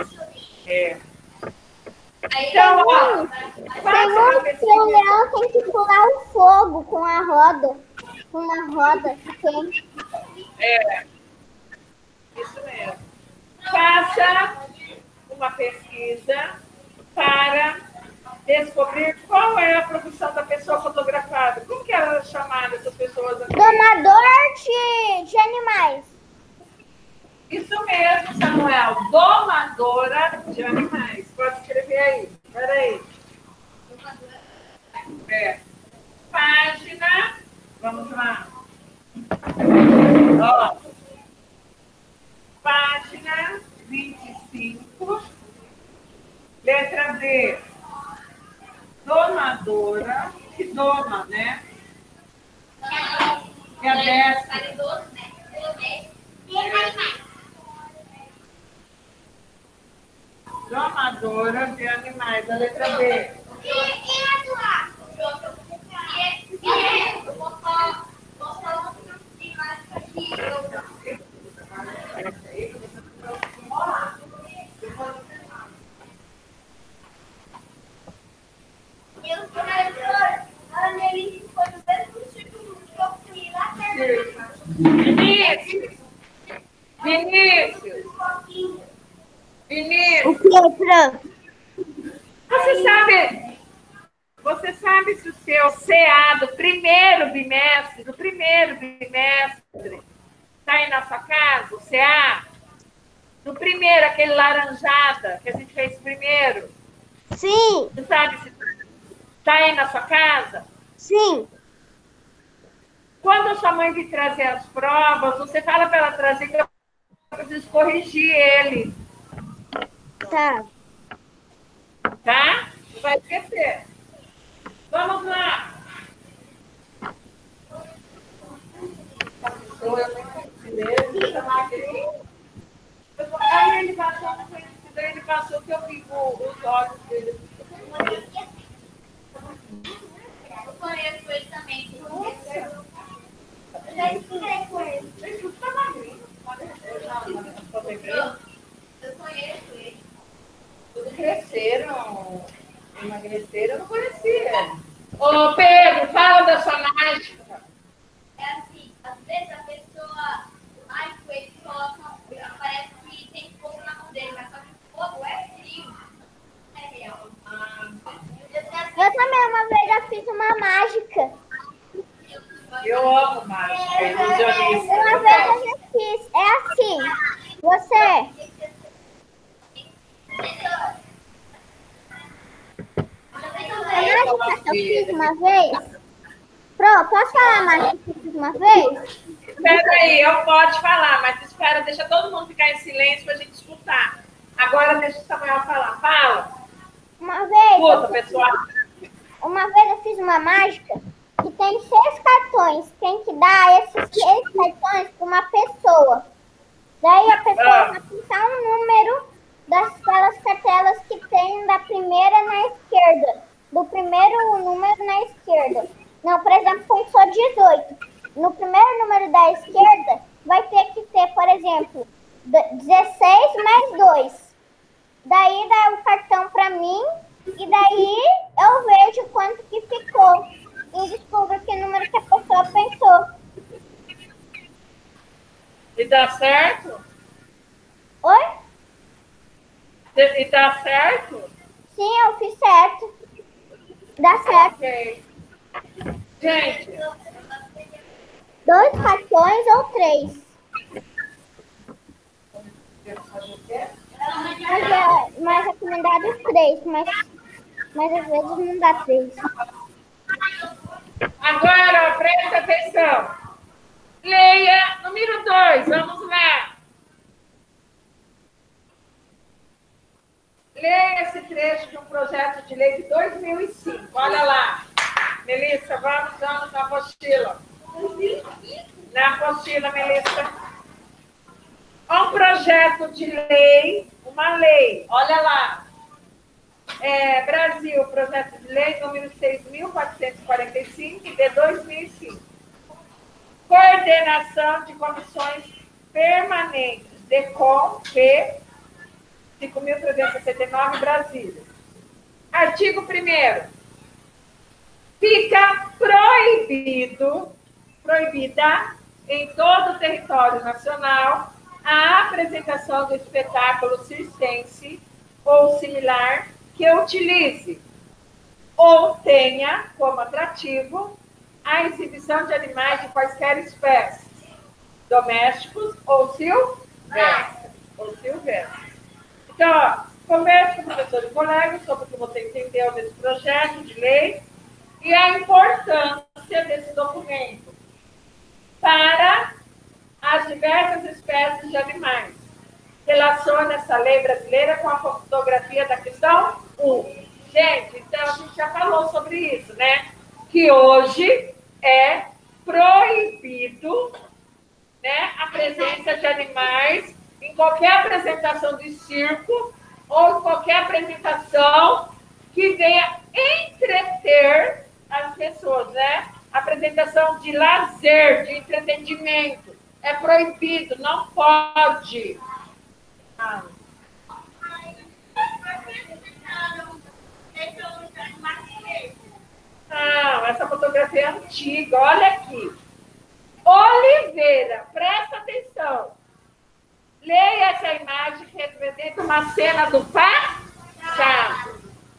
Então, ó, Tem um leão tem que pular o fogo com a roda. Com uma roda quente. Isso mesmo. Faça uma pesquisa para descobrir qual é a profissão da pessoa fotografada. Como que era chamada essas pessoas aqui? Domador de animais. Isso mesmo, Samuel. Domadora de animais. Pode escrever aí. Espera aí. Página. Vamos lá. Ó. Página 25. Letra B. Domadora. Que doma, né? Que adestra. Domadora de animais. A letra B. Vinícius! Vinícius! Vinícius! O que, Fran? Você sabe se o seu CA do primeiro bimestre, está aí na sua casa, o CA? Do primeiro, aquele laranjada que a gente fez primeiro. Sim. Você sabe se está aí na sua casa? Sim. Quando a sua mãe vir trazer as provas, você fala para ela trazer que eu preciso corrigir ele. Tá. Tá? Não vai esquecer. Vamos lá. Aí ele passou que eu vi os olhos dele. Eu conheço ele também. Eu já estudei com ele. Ele tá magrinho. Eu conheço ele. Todos cresceram, emagreceram, eu não conhecia. Ô, Pedro, fala da sua mágica. É assim, às vezes a pessoa, ai, ele coloca, parece que tem fogo na mão dele, mas só que o fogo é frio. É real. Eu também uma vez já fiz uma mágica. Eu amo mágica, ilusionista. Uma vez eu já fiz. É assim. Você. A mágica que eu fiz uma vez. Pro, posso falar a mágica que eu fiz uma vez? Espera aí, eu posso falar, mas espera, deixa todo mundo ficar em silêncio para a gente escutar. Agora deixa o Samuel falar. Fala. Uma vez. Escuta, pessoal. Uma vez eu fiz uma mágica que tem 6 cartões. Tem que dar esses 6 cartões para uma pessoa. Daí a pessoa vai pintar um número daquelas cartelas que tem da primeira na esquerda. Do primeiro número na esquerda. Não, por exemplo, pensou 18. No primeiro número da esquerda, vai ter que ter, por exemplo, 16 mais 2. Daí dá o cartão para mim e daí eu vejo quanto que ficou. E descubro que número que a pessoa pensou. E dá certo? Oi? E dá certo? Sim, eu fiz certo. Dá certo. Ok. Gente, 2 cartões ou 3? Mas é mais recomendado 3, mas às vezes não dá 3. agora presta atenção. Leia número 2, vamos lá. Leia esse trecho de um projeto de lei de 2005. Olha lá. Melissa, vamos na apostila. Na apostila, Melissa. Um projeto de lei, uma lei. Olha lá. Brasil, projeto de lei número 6.445 de 2005. Coordenação de comissões permanentes, DECOM, P, 5.369, Brasília. Artigo 1º. Fica proibida em todo o território nacional a apresentação do espetáculo circense ou similar que utilize ou tenha como atrativo a exibição de animais de quaisquer espécies, domésticos ou silvestres. Então, ó, converse com o professor e colegas sobre o que você entendeu desse projeto de lei e a importância desse documento para as diversas espécies de animais. Relaciona essa lei brasileira com a fotografia da questão 1. Gente, então a gente já falou sobre isso, né? Que hoje é proibido, né, a presença de animais em qualquer apresentação de circo ou em qualquer apresentação que venha entreter as pessoas, né? Apresentação de lazer, de entretenimento. É proibido, não pode. Não, essa fotografia é antiga. Olha aqui. Oliveira, presta atenção. Leia essa imagem que representa uma cena do passado.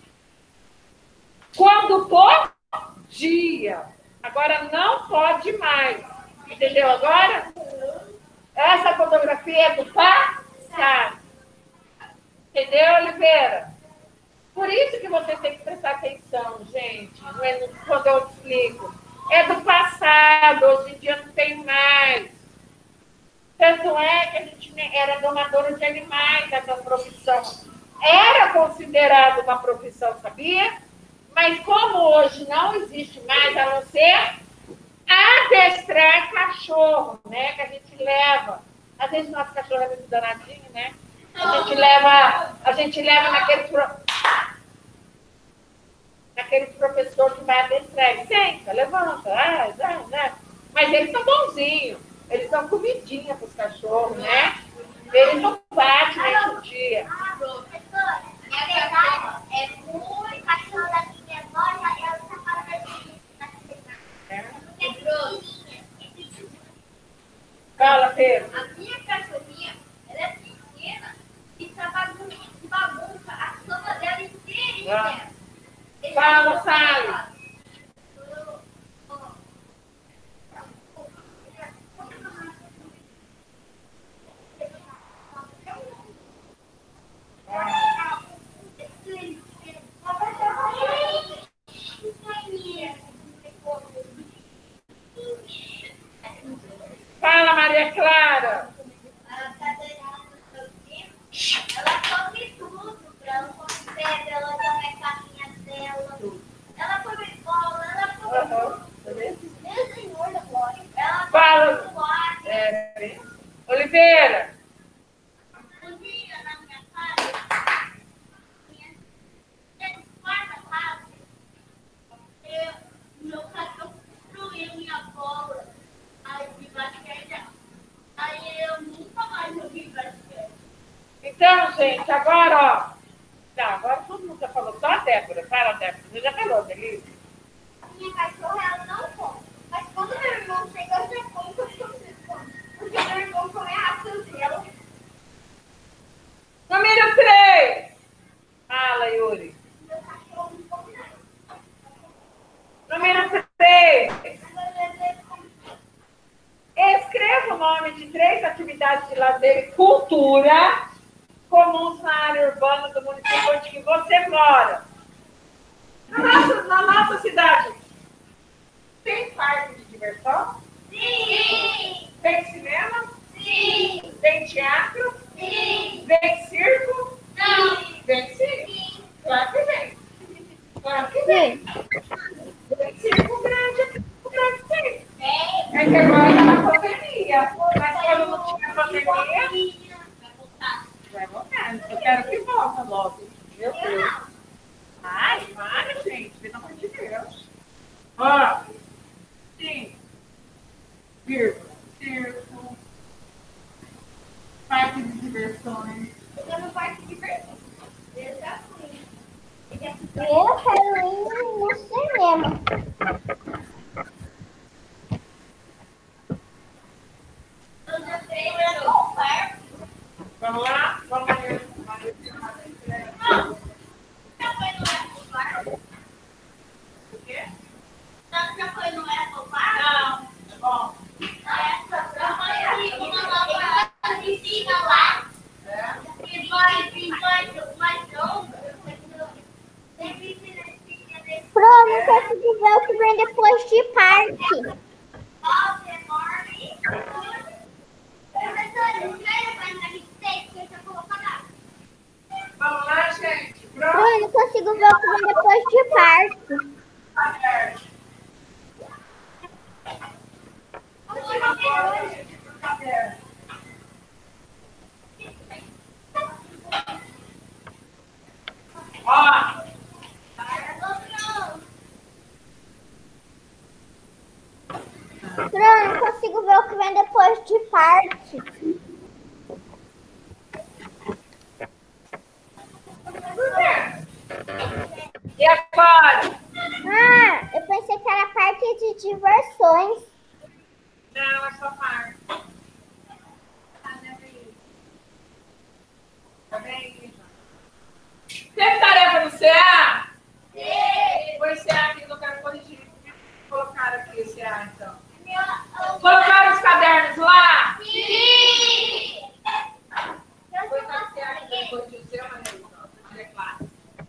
Quando podia. Agora não pode mais. Entendeu agora? Essa fotografia é do passado. Entendeu, Oliveira? Por isso que você tem que prestar atenção, gente, quando eu explico. É do passado, hoje em dia não tem mais. Tanto é que a gente era domadora de animais, essa profissão. Era considerada uma profissão, sabia? Mas como hoje não existe mais, a não ser adestrar cachorro, né? Que a gente leva. Às vezes nosso cachorro é muito danadinho, né? A gente leva naquele professor que vai adestrar. Senta, levanta, mas eles são bonzinhos. Eles dão comidinha para os cachorros, né? Eles não batem nem um dia. Professor, é verdade, é muito cachorro da minha avó, ela está falando é grosso. Fala, Pedro. A minha cachorrinha, ela é pequena e está bagunça a sopa dela inteirinha. Fala, Sally. Fala, Maria Clara. Ela come tudo, ela come pedra, ela come a caminha dela. Ela come agora, ó. Tá, agora todo mundo já falou, só a Débora. Fala, Débora. Você já falou, Denise? A minha cachorra, ela não come. Mas quando meu irmão chega, eu já como, porque eu preciso comer. Porque meu irmão come raçãozinha. Número 3. Fala, Yuri. Meu cachorro não come nada. Número 3. Escreva o nome de 3 atividades de lazer e cultura comuns na área urbana do município onde que você mora. Na nossa cidade, tem parque de diversão? Sim! Tem cinema? Sim! Tem teatro? Sim! Tem circo? Não! Tem sim. Claro que vem. Claro que Sim. vem. Tem circo grande, claro que tem. Tem! É que agora tá na pandemia. Mas quando não tinha pandemia, vai voltar. Eu quero que volta logo. Meu Deus. Ai, para, gente. Pelo amor de Deus. Ó. Sim. Vírgula. Circo. Parque de diversões. Eu tô no parque de diversão. Eu já fui. Eu quero ir no cinema. Eu já fui no parque. Vamos lá? Vamos ver. Já foi no Apple Park? O quê? Já foi no Apple Park? Não. Bom. Uma nova piscina lá. É. E mais longa. Tem piscina desse Pro, não consigo ver o que vem depois de parque. alto, enorme. Professor, não quero mais na gente ter, porque eu já coloco lá. Vamos lá, gente. Pro, Pronto? eu não consigo ver o que vem depois de parque. Caderno. Última coisa, gente, pro caderno. Ó. Pro, eu não consigo ver o que vem depois de parque. E agora? Ah, eu pensei que era parque de diversões. Não, é só parque. Tá bem? Teve tarefa no CA? Sim. Foi CA aqui que eu quero corrigir. Colocaram aqui o CA, então. Colocaram os cadernos lá? Sim. Foi com o CA que eu corrigi o seu, mas não. É claro.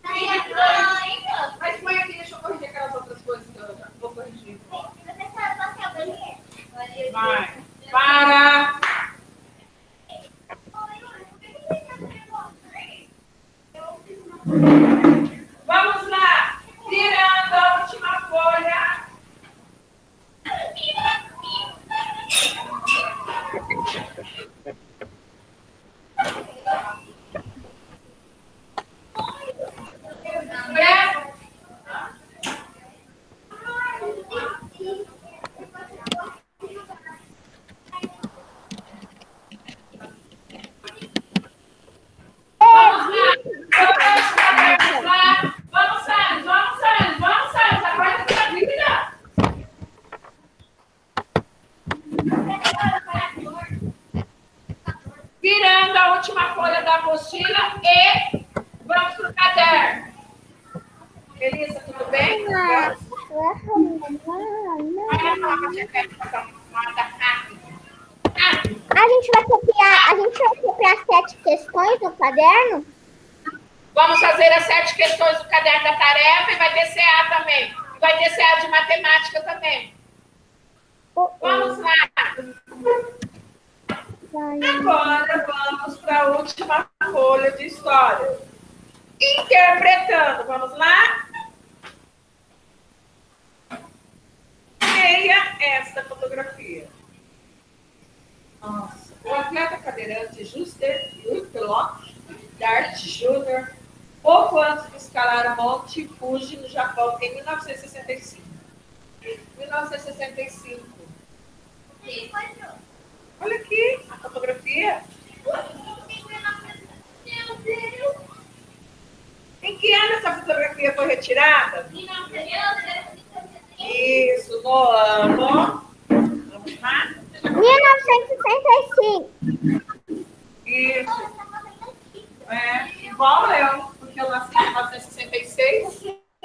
Mas põe aqui, deixa eu corrigir aquelas outras coisas que eu já vou corrigir. Vai. Para. Vamos lá. Virando a última folha. É? Vamos lá. Vamos, Salles. Vamos, Salles. Vamos, Salles. Agora tem que vida. Virando a última folha da apostila e vamos para o caderno. Elisa, tudo bem? A gente vai copiar 7 questões no caderno? Vamos fazer as 7 questões do caderno da tarefa e vai ter CA também. E vai ter CA de matemática também. Vamos lá. Agora vamos para a última folha de história. Interpretando. Vamos lá? Leia esta fotografia. Nossa. O atleta cadeirante Juster Lutlock Dart Jr., pouco antes de escalar o Monte Fuji, no Japão, em 1965. 1965. Olha aqui a fotografia. Em que ano essa fotografia foi retirada? Isso, no ano. Vamos lá? 1965. Isso. É, igual eu, porque eu nasci em 1966.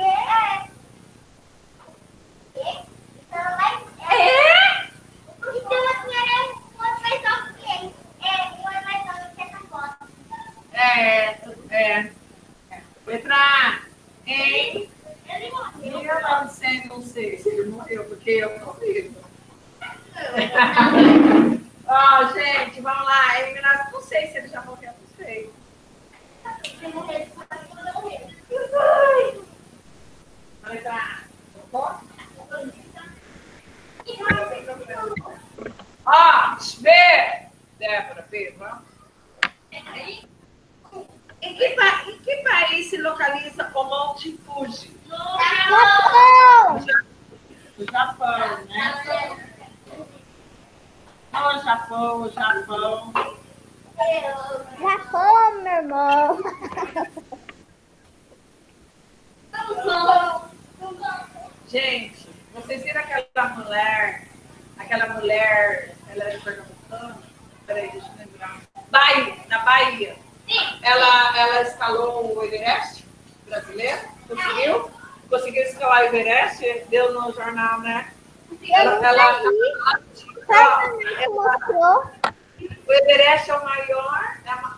Então a senhora é um pouco mais nova que ele. Uma é mais nova que essa foto. Letra em 1906. Ele morreu, porque eu tô vivo. Ó, gente, vamos lá. Não sei se ele já morreu, não sei. Letra A. Ó, B. Débora, B, vamos. Em que país se localiza o Monte Fuji? Japão. O Japão, né? Ó, Japão. Japão, meu irmão. Gente, vocês viram aquela mulher, ela é de Pernambucana? Peraí, deixa eu lembrar. Na Bahia. Ela escalou o Everest brasileiro? Conseguiu escalar o Everest? Deu no jornal, né? Mostrou. O Everest é o maior,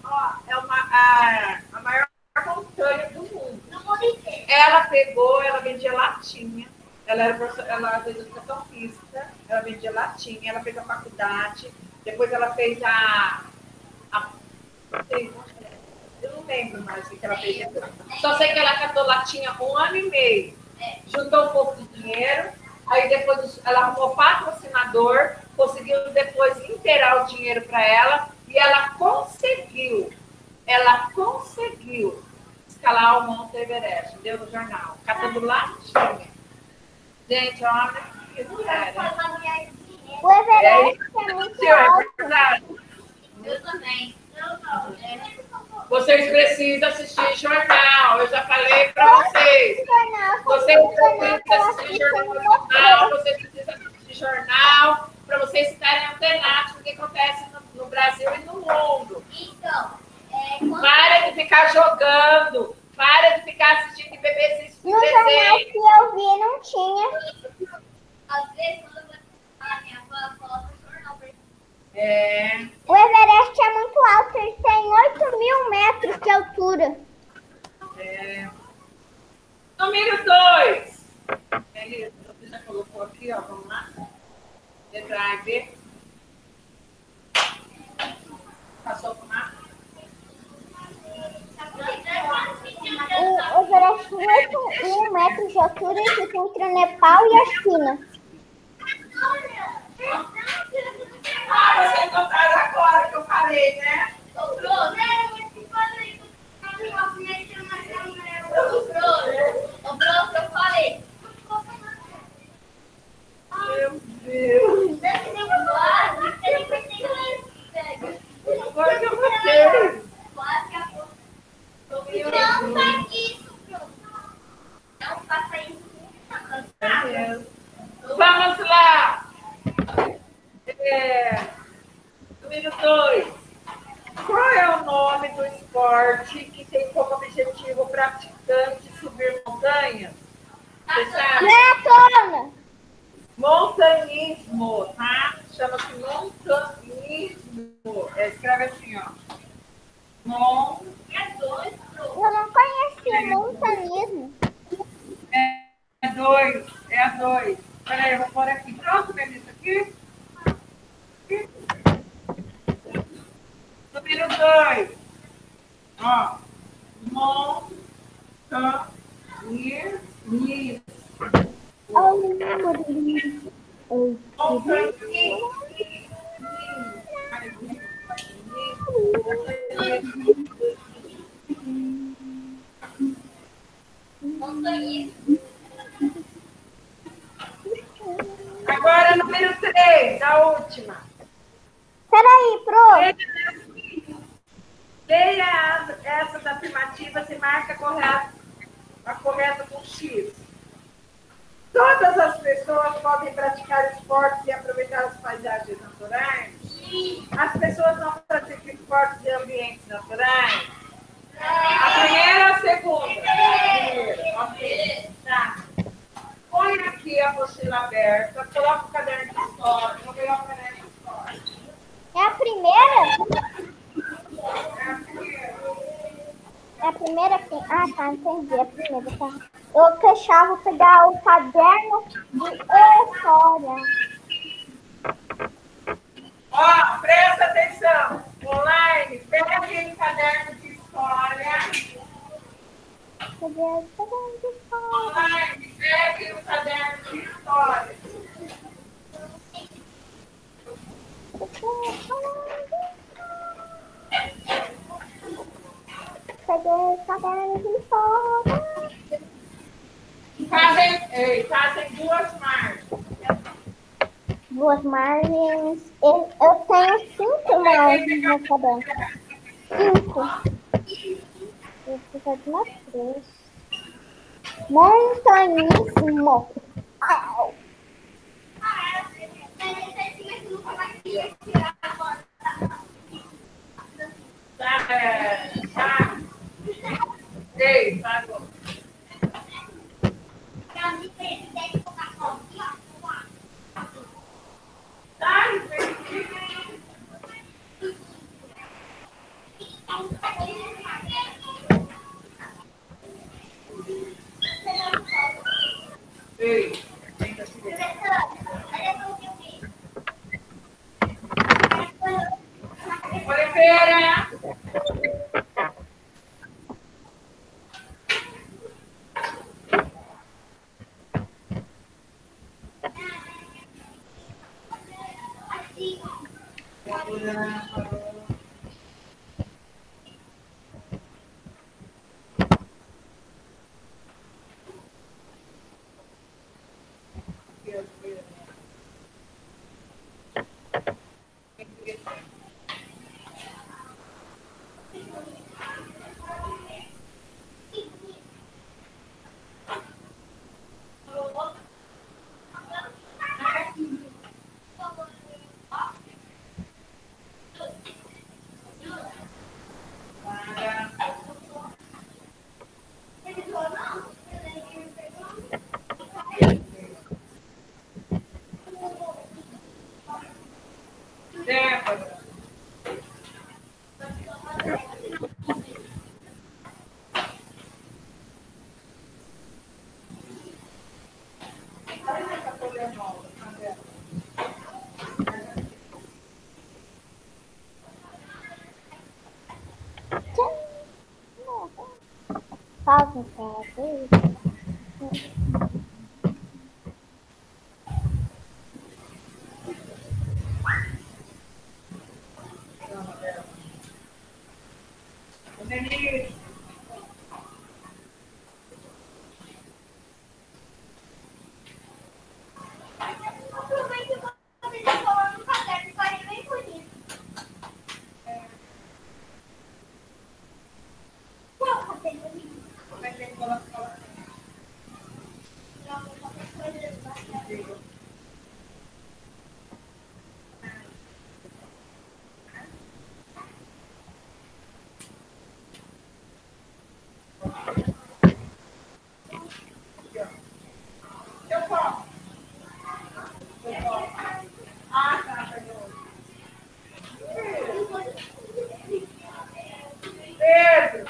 a maior montanha do mundo. Ela vendia latinha. Ela fez educação física, ela vendia latinha, ela fez a faculdade, depois ela fez eu não lembro mais o que ela fez. Só sei que ela catou latinha 1 ano e meio. Juntou um pouco de dinheiro, aí depois ela arrumou patrocinador, conseguiu depois inteirar o dinheiro para ela e ela conseguiu escalar o Monte Everest. Deu no jornal, catando latinha. Gente, olha que mulher. O Everest é muito alto. Eu também. Vocês precisam assistir jornal. Eu já falei para vocês. Vocês precisam assistir jornal. Vocês precisam assistir jornal para vocês estarem antenados do que acontece no Brasil e no mundo. Então, Para de ficar jogando. Para de ficar assistindo BBB No jornal que eu vi não tinha. às vezes, quando a minha avó coloca o jornal pra O Everest é muito alto, ele tem 8.000 metros de altura. Número 2. Você já colocou aqui, ó, vamos lá. Letra A e B. Passou para lá. O Everest tem 8.000 metros de altura e fica entre o Nepal e a China. Vocês notaram agora que eu falei, né? eu falei. Meu Deus. Agora que eu botei. Não faz isso, Bruno. Não faça isso. Vamos lá. Número 2. Qual é o nome do esporte que tem como objetivo o praticante subir montanhas? Você sabe? Maratona! Montanismo, tá? Chama-se montanismo. Escreve assim, ó. Eu não conheci montanismo. É 2. É a 2. Peraí, eu vou pôr aqui. Pronto, Melissa, aqui. Número 2. Ó. Montanismo. Agora, número 3, a última. Peraí, Pro. Leia essa da afirmativa, se marca a correta com X. Todas as pessoas podem praticar esportes e aproveitar as paisagens naturais? As pessoas não praticam esportes em ambientes naturais? A primeira ou a segunda? Primeira, ok. Tá. Põe aqui a mochila aberta, coloca o caderno de história. Vou pegar o caderno de história. É a primeira? É a primeira. É a primeira que... Ah, tá, entendi. É a primeira, tá. Eu fechar, vou pegar o caderno de história. Ó, presta atenção. Online, pega aquele caderno de história. Cadê o caderno de história? Online, pegue o caderno de história. Cadê o caderno de história? Fazem duas margens. Duas margens. Eu tenho 5 margens no caderno. 5. Eu preciso de mais 3. Montaníssimo. Au. Tá. Ei, tá bom. Ei, Oliveira. Débora. Salve, salve. Denise. Eu posso. Ah, tá, perdão. Pedro.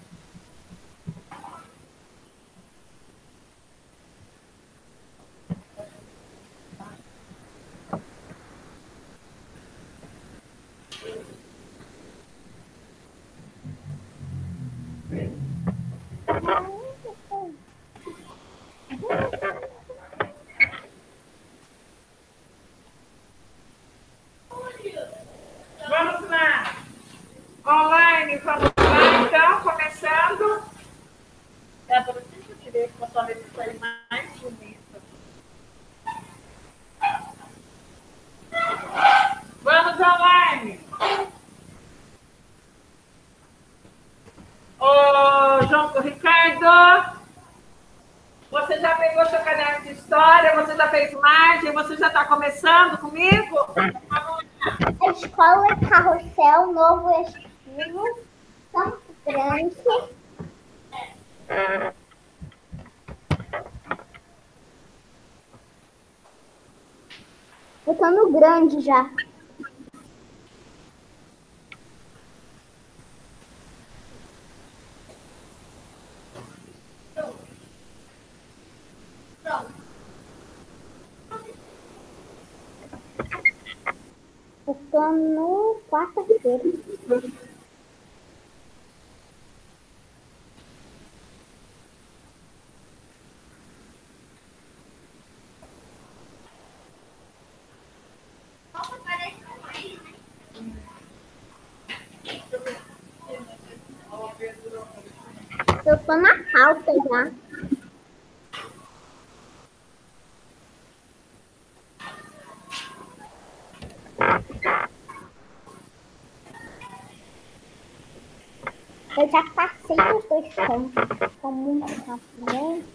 Vamos lá. Online, vamos lá, então, começando. Débora, deixa eu tirar com a sua letra aí mais bonita. Vamos online. Pronto, Ricardo. Você já pegou seu caderno de história? Você já fez margem? Você já está começando comigo? A escola Carrossel, Novo Estilo, Campo Grande. Eu tô no grande já. Eu tô no quarta-feira. Eu tô na pauta já. Eu já passei os 2 pontos. Tô muito rápido, né?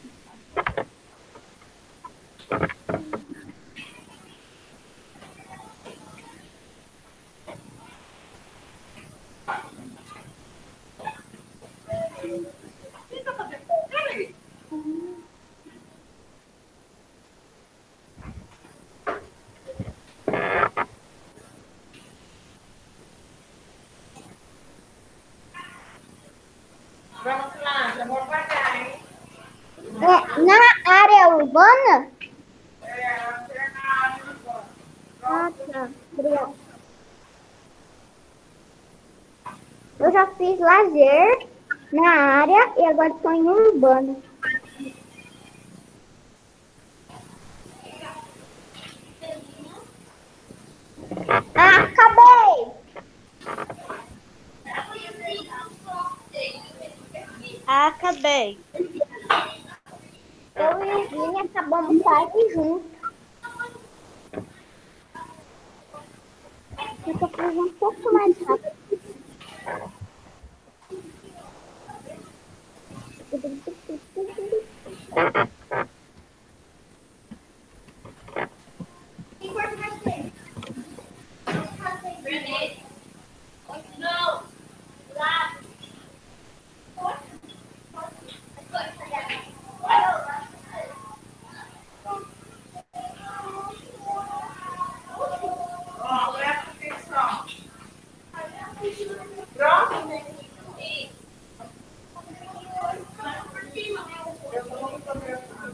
Vamos lá, já vou pagar, hein? Na área urbana? É na área urbana. Ah, tá. Obrigada. Eu já fiz lazer na área e agora estou em urbano. Acabei! Acabei. Eu e o Vini acabamos quase juntos. Eu tô fazendo um pouco mais rápido. Ó, presta atenção. Pronto? Eu vou começar.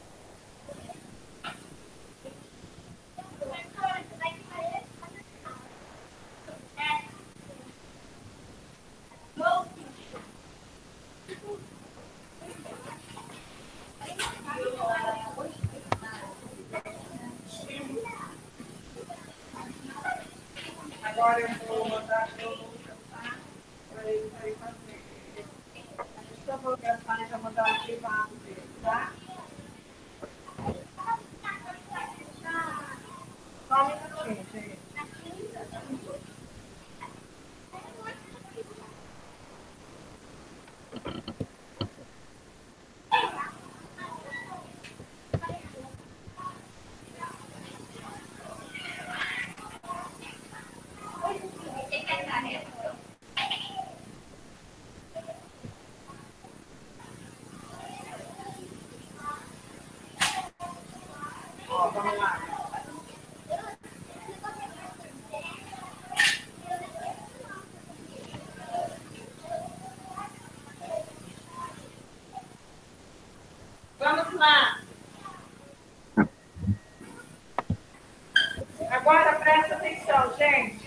Agora eu vou mandar para o Lucas, tá? Para ele sair fazer. Deixa eu fotografar e já mandar um privado dele, tá? Só um minutinho, gente. Ó, vamos lá. Vamos lá. Agora presta atenção, gente.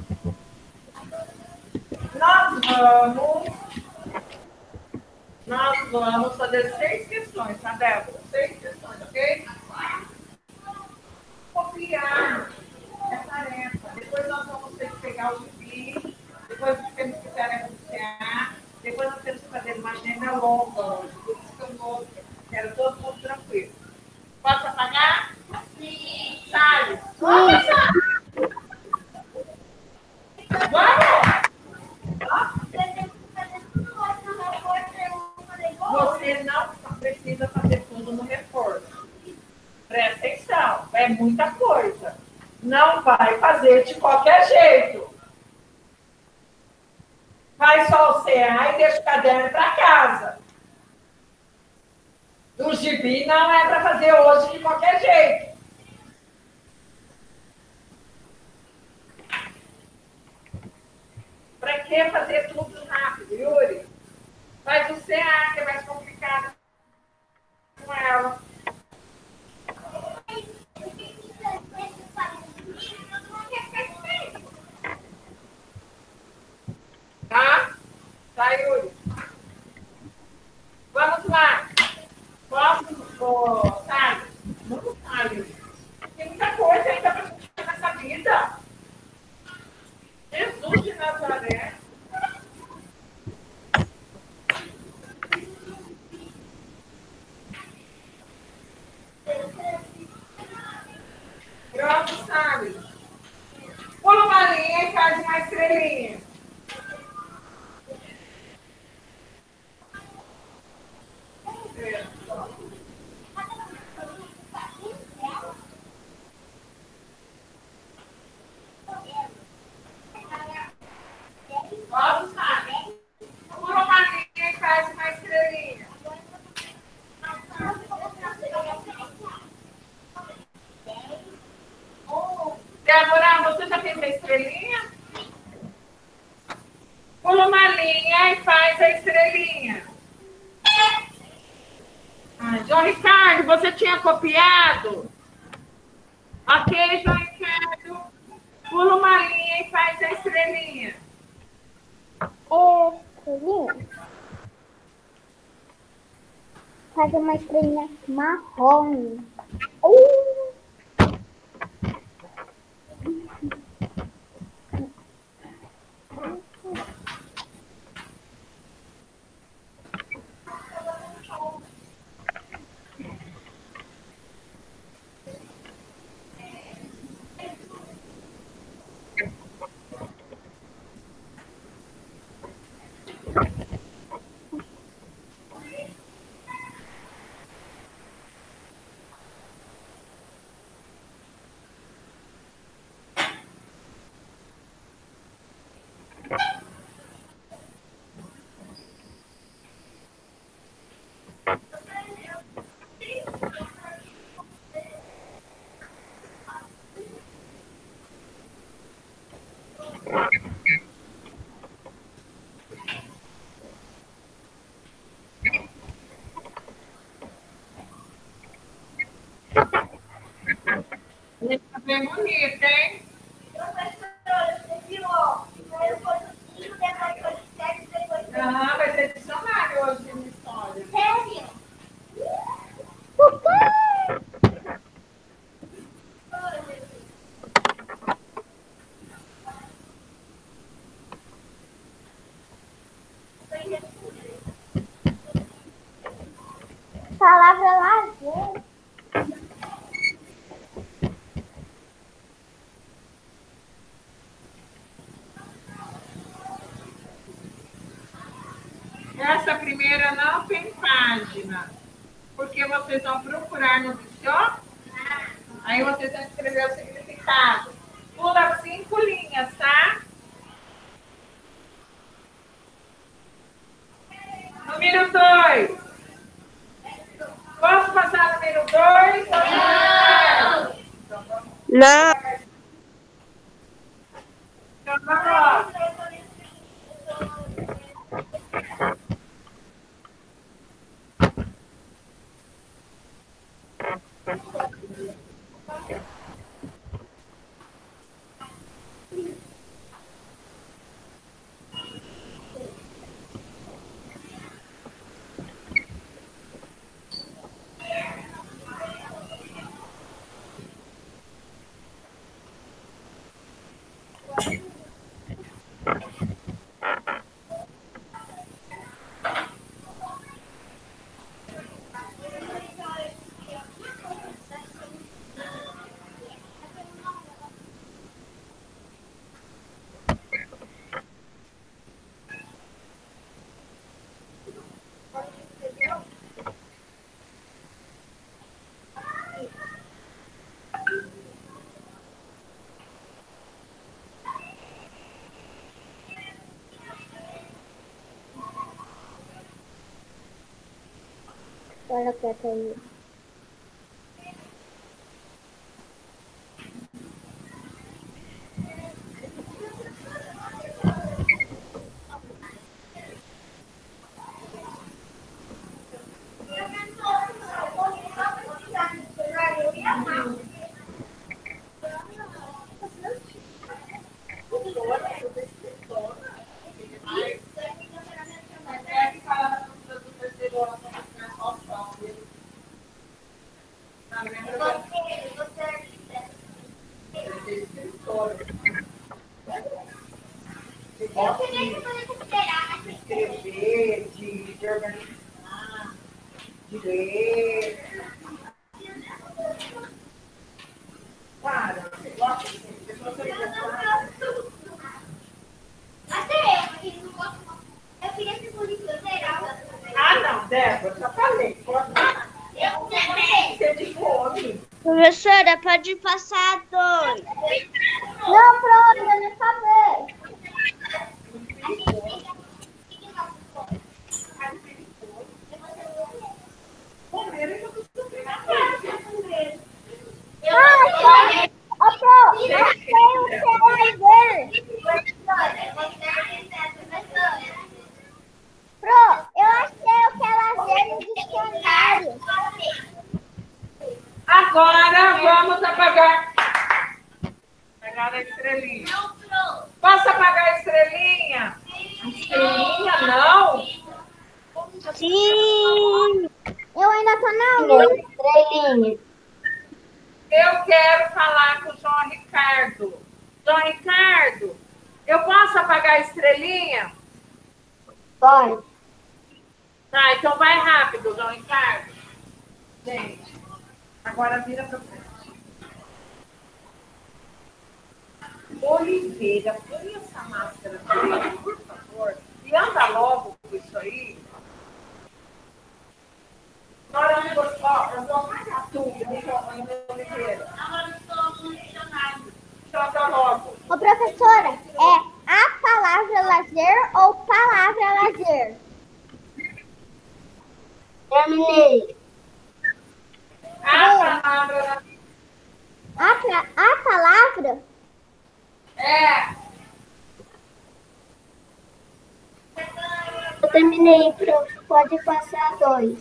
Nós vamos fazer 6 questões, tá, Débora? 6 questões, ok? Copiar é tarefa. Depois nós vamos ter que pegar o gibi, depois nós temos que tarefa, depois nós temos que fazer uma agenda longa hoje. Por isso que eu vou, quero todo mundo tranquilo. Posso apagar? Sim. Salles. Vamos, Salles. Vamos! não precisa fazer tudo no reforço. Presta atenção, é muita coisa. Não vai fazer de qualquer jeito. Vai só o CA e deixa o caderno para casa. O gibi não é para fazer hoje de qualquer jeito. Para que fazer tudo rápido, Yuri? Faz o CA, que é mais complicado com ela. Tá? Tá, Yuri? Vamos lá. Posso, Salles? Vamos, Salles. Tem muita coisa ainda para gente fazer nessa vida. Jesus de Nazaré. Pronto, Salles. Pula uma linha e faz uma estrelinha. Vamos lá. Pula uma linha e faz uma estrelinha. Débora, você já fez a estrelinha? Pula uma linha e faz a estrelinha. João Ricardo, você tinha copiado? Ok, João Ricardo. Pula uma linha e faz a estrelinha. Estrelinha. Faz uma estrelinha marrom. Tá bem bonito, hein? Ah, vai ser dicionário hoje de história. Palavra lazer. Essa primeira não tem página, porque vocês vão procurar no dicionário, aí vocês vão escrever o significado. Pula 5 linhas, tá? Número 2. Posso passar número 2? Não. Então, vamos lá. Olha quieta aí. Eu queria que você considerasse. Escrever, de organizar, de ler. Para, você gosta assim? Se você gostar. Até eu não gosto. Eu queria ser polícia geral. Ah, não, Débora, já falei. Pode Eu também. ser de fome. Professora, pode passar 2. Não, pro, ainda não acabei. Comer eu tô sofrendo. Ó, pro, achei o seu lazer. Pro, eu achei o que é lazer no dicionário. Agora vamos apagar. Apagar a estrelinha. Posso apagar a estrelinha? Estrelinha não? Sim. Eu ainda tô na aula. Estrelinha. Eu quero falar com o João Ricardo. João Ricardo, eu posso apagar a estrelinha? Pode. Tá, então vai rápido, João Ricardo. Gente, agora vira para frente. Oliveira, põe essa máscara dele, por favor. E anda logo com isso aí. Agora eu vou apagar tudo, Oliveira. Joga logo. Ô, professora, é a palavra lazer ou palavra lazer? Terminei. A palavra A palavra? é. Eu terminei, prof. Pode passar 2.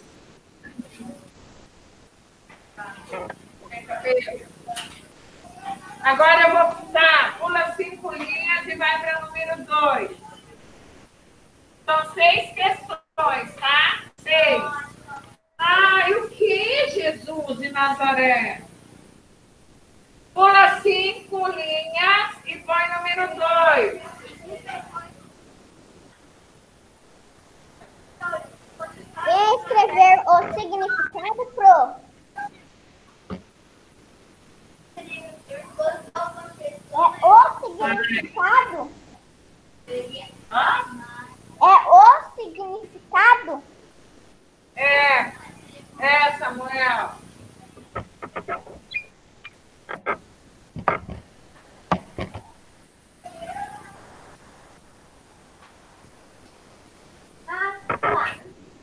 Agora eu vou pula 5 linhas e vai para o número 2. São 6 questões, tá? 6. Ai, o que, Jesus de Nazaré? Pula 5 linhas e põe número 2. Escrever o significado pro. É o significado? Hã? É o significado? É, Samuel. Ah, tá.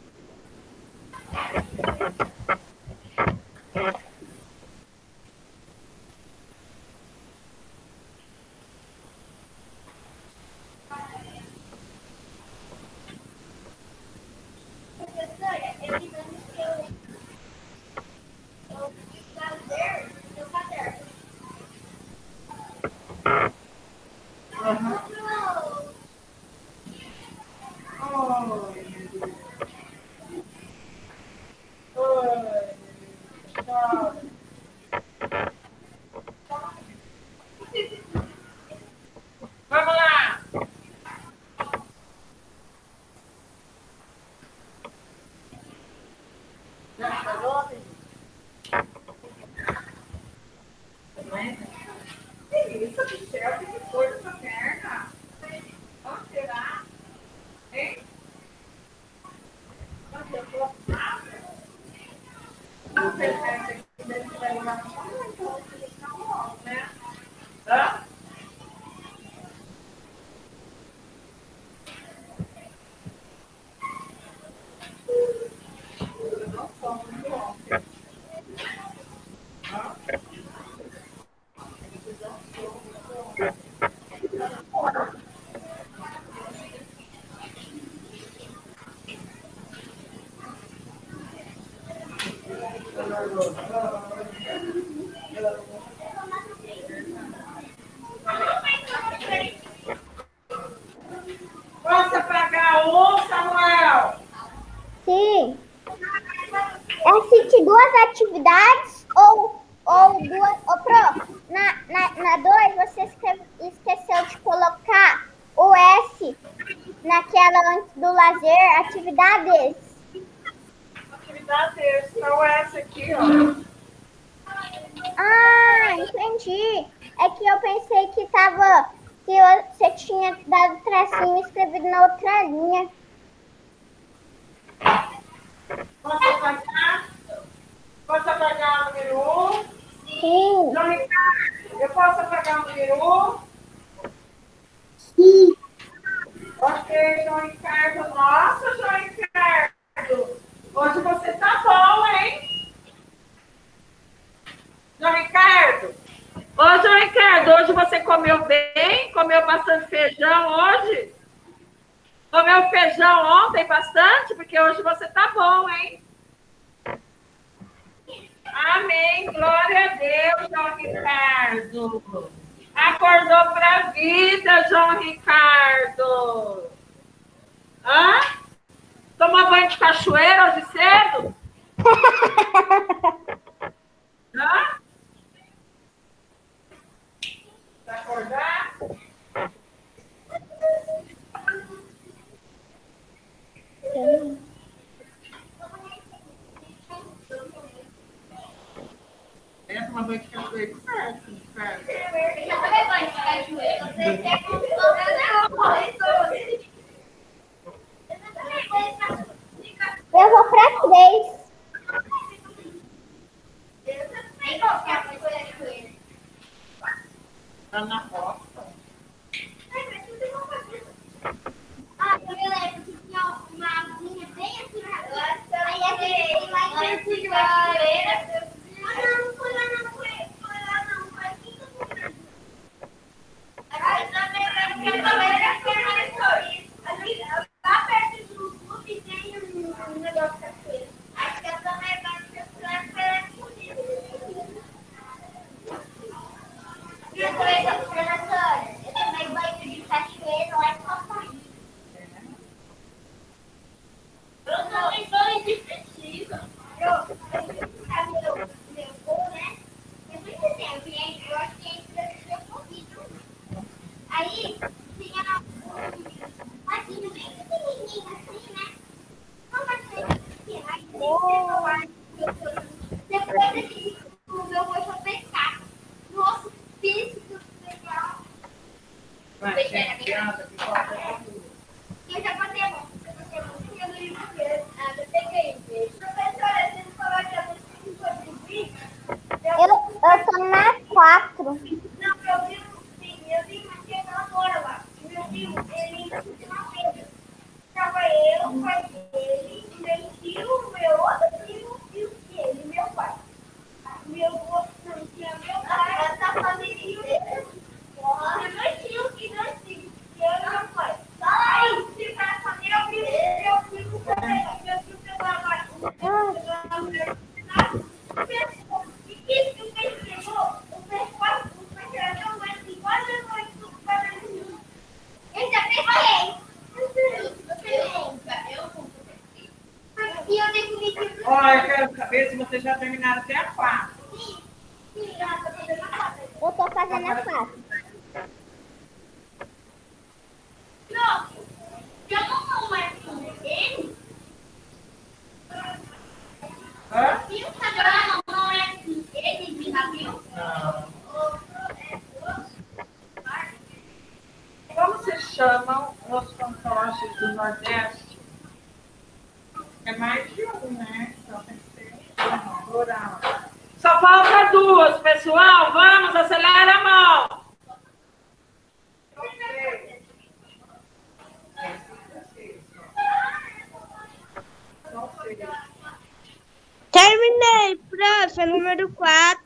Professora, eu digamos que eu fazer meu caderno. Vamos lá. Já falou, que isso, Michel? Que foi essa perna? Onde será? Hein? Onde eu tô? Não sei se é que deve ser lá na sua, então ele tá logo, né? Hã? Posso apagar um, Samuel? Sim. Assiste duas atividades ou duas. Ô, Pro, na 2 você esqueceu de colocar o S naquela antes do lazer, atividades. Atividade extra, ou essa aqui, ó. Ah, entendi. É que eu pensei que você tinha dado tracinho e escrevido na outra linha. Posso apagar? Posso apagar o número 1? Sim. João Ricardo, eu posso apagar o número 1? Sim. Ok, João Ricardo. Nossa, João Ricardo. Hoje você tá bom, hein? João Ricardo. Ô, João Ricardo, hoje você comeu bem? Comeu bastante feijão hoje? Comeu feijão ontem bastante? Porque hoje você tá bom, hein? Amém. Glória a Deus, João Ricardo. Acordou para a vida, João Ricardo. Hã? Tomou banho de cachoeira hoje cedo? Hã? Vai acordar? Entra uma banho de cachoeira. Eu vou para 3. Tá na roça. Ah, eu me lembro que tinha uma aguinha bem assim na roça. Aí a gente foi lá e fez de cachoeira. Ah, não foi lá não, foi lá não, foi aqui no Rio. Aí também eu lembro que a cachoeira foi mais sorriso. Ali, lá perto do clube tem um negócio de cachoeira. Acho que eu também lembro que eu era bonito. E eu também, professora, eu tomei banho de cachoeira lá em Copaí. Eu também banho de piscina. Meu avô, né? Tem muito tempo, e eu acho que ainda tinha morrido. Aí tinha um laguinho bem pequenininho assim, né? Não vai ser pequeno. Aí depois a gente, o meu avô foi pescar. Nossa, que legal. Vai, gente, anda, que falta. Eu já botei a mão. Eu peguei. Professora, você não falou que a gente foi de Eu tô na 4. Não, eu vi uma tia agora lá. Meu tio, ele ensinou pedra. Tava eu, o pai dele, meu tio, meu outro tio e ele, meu pai. Meu avô não tinha meu pai, essa família inteira. Tinha 2 tios e 2 filhos. E eu e meu pai. Aí, se pra família, meu tio também. Meu tio pegou a mulher. E que o peixe pegou, o peixe quase era tão grande que quase levou isso do quadradinho. Eu já peguei. E eu tenho que me Olha, eu quero saber se vocês já terminaram até a 4. Sim, já tô fazendo a foto. Eu tô fazendo a 4. Não, já não é ele? Hã? E o Sagrado não é ele de navio? Não. Como se chamam os fantoches do Nordeste? É mais de um, né? Então tem que ser plural. Só falta 2, pessoal. Vamos, acelera a mão. Terminei, prof, é número 4.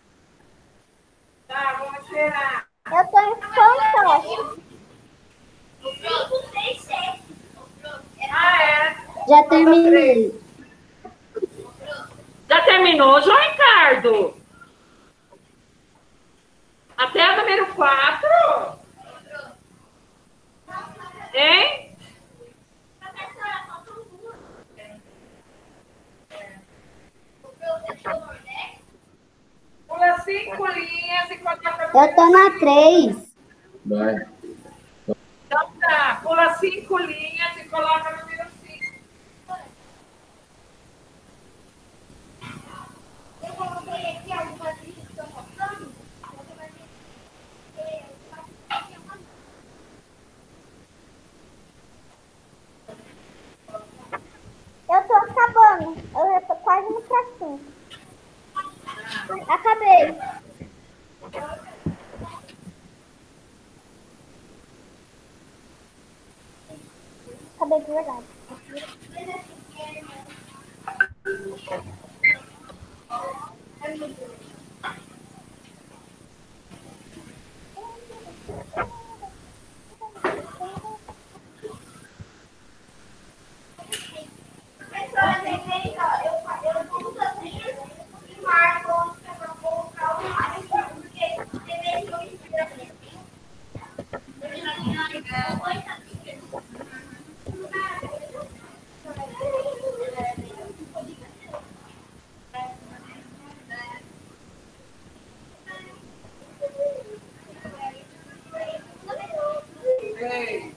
Tá, vamos esperar. Eu tô em fantoche. 5, 6, 7. Ah, é? Já terminei. Já terminou, João Ricardo? Até o número 4? Hein? Pula 5 linhas e coloca... Eu tô na 3. Vai. Então tá, pula 5 linhas e coloca o número 5. Eu coloquei aqui algumas listas que estão faltando. Eu tô acabando. Eu já tô quase no pra 5. Acabei. Acabei de verdade. Professora, tem eu tudo assim e marco onde eu vou colocar o mais, porque tem vezes que eu inspiro assim. Ei.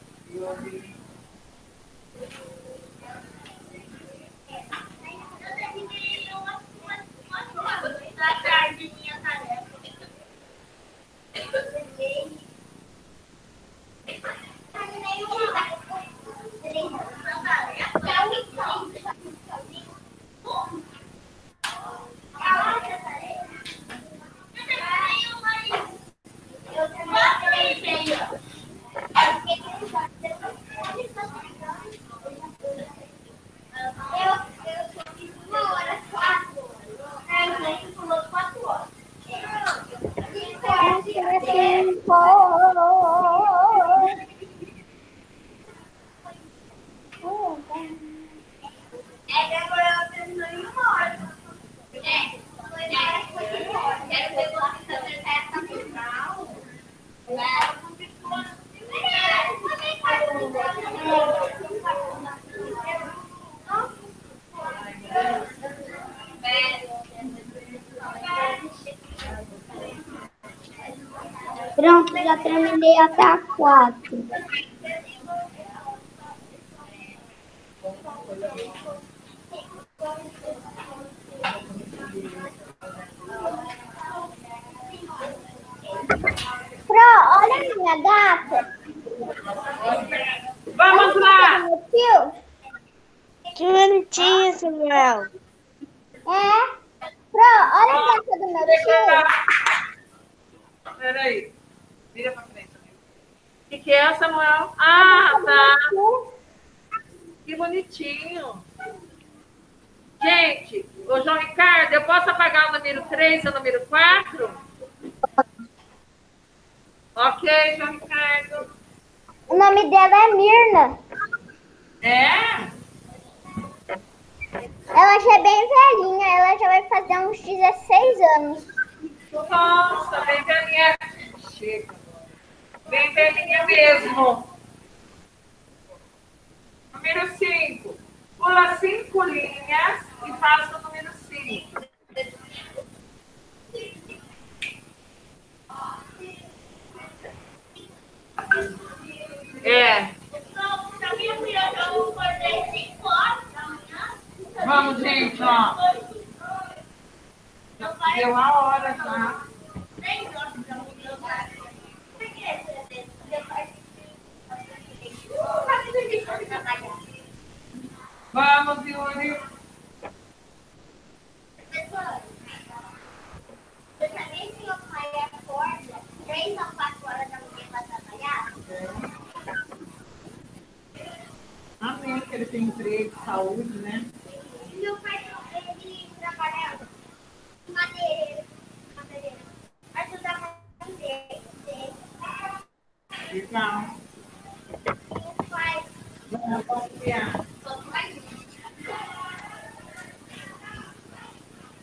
Pronto, já terminei até a 4. Pro, olha a minha gata. Vamos lá! Meu tio? Que bonitinho, Samuel. É. Pro, olha a gata do meu tio. Peraí. Vira pra frente. O que é, Samuel? Ah, tá. Que bonitinho. Gente, ô João Ricardo, eu posso apagar o número 3 e o número 4? Ok, João Ricardo. O nome dela é Mirna. É? Ela já é bem velhinha. Ela já vai fazer uns 16 anos. Nossa, bem velhinha. Chega. Bem velhinha mesmo. Número 5. Pula 5 linhas e faça o número 5. É. Vamos, gente, ó. Já deu a hora já. Vamos, Yuri. Você sabia que meu pai acorda 3 ou 4 horas da manhã para trabalhar? Amém, que ele tem emprego, saúde, né? Meu pai, ele trabalha em madeireiro. Ajuda a fazer. Legal. Meu pai, Vamos confiar.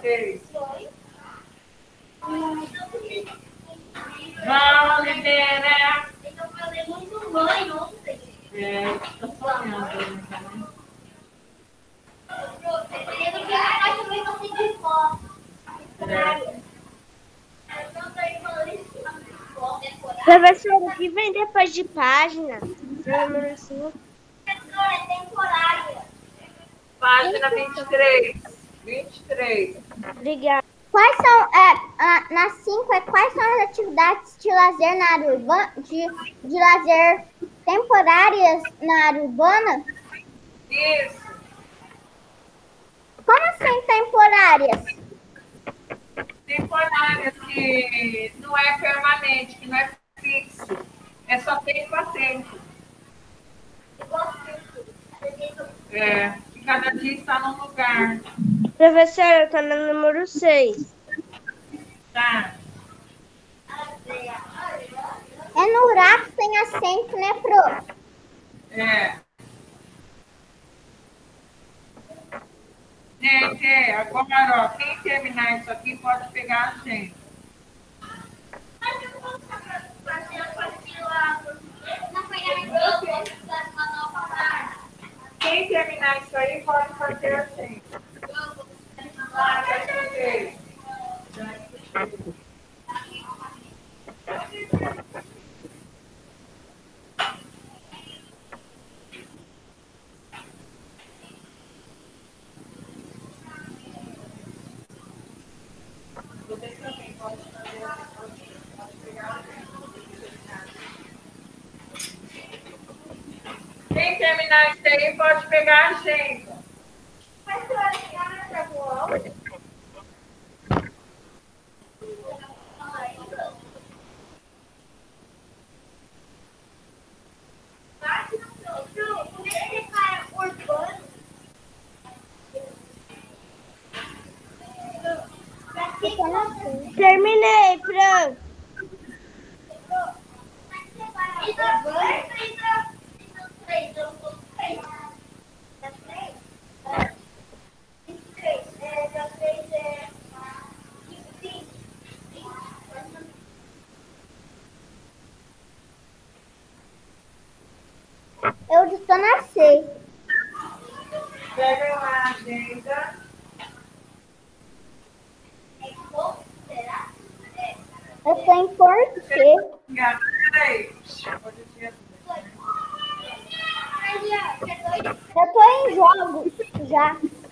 3. Vamos, Oliveira. Eu falei muito mãe ontem. Tô sonhando, né? Eu não quero também você de foto. Professor, o que vem depois de página? Número 5. É temporária. Página 23. 23. Obrigada. Quais são, na 5, quais são as atividades de lazer na área urbana, de lazer temporárias na área urbana? Isso. Como assim temporárias? Temporárias, que não é permanente, que não é fixo. É só tempo a tempo. Que cada dia está num lugar. Professor, eu tô no número 6. Tá? É no Uraco sem acento, né, Pro? Gente, agora, ó, quem terminar isso aqui pode pegar a gente. Quem terminar isso aí pode fazer a gente. Já estudei. Vocês também podem fazer pode pegar a gente. Quem terminar isso aí pode pegar a gente. Terminei, Fran. Eu estou na 6. Pega lá a agenda. Eu estou em porquê. Peraí. Eu estou em jogos já.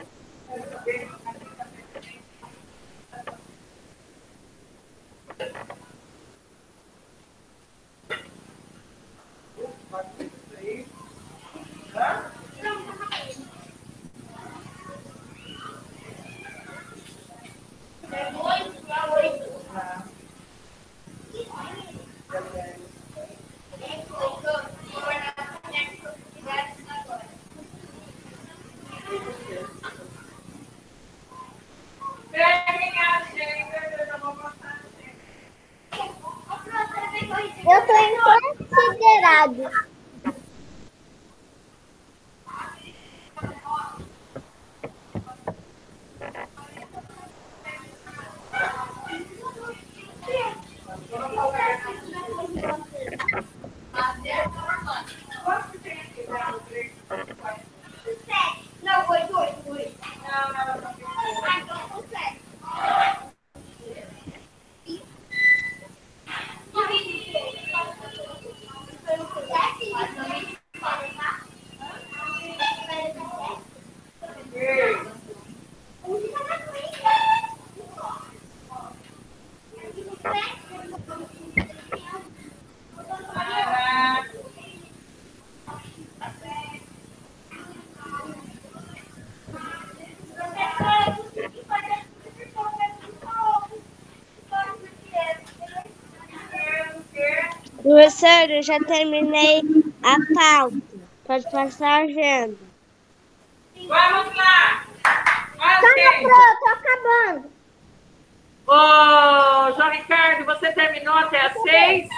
Eu estou em considerados. Não, foi 2, foi. Professor, eu já terminei a pauta. Pode passar a agenda. Vamos lá! Calma, Pro, tô acabando. Ô, João Ricardo, você terminou até às 6?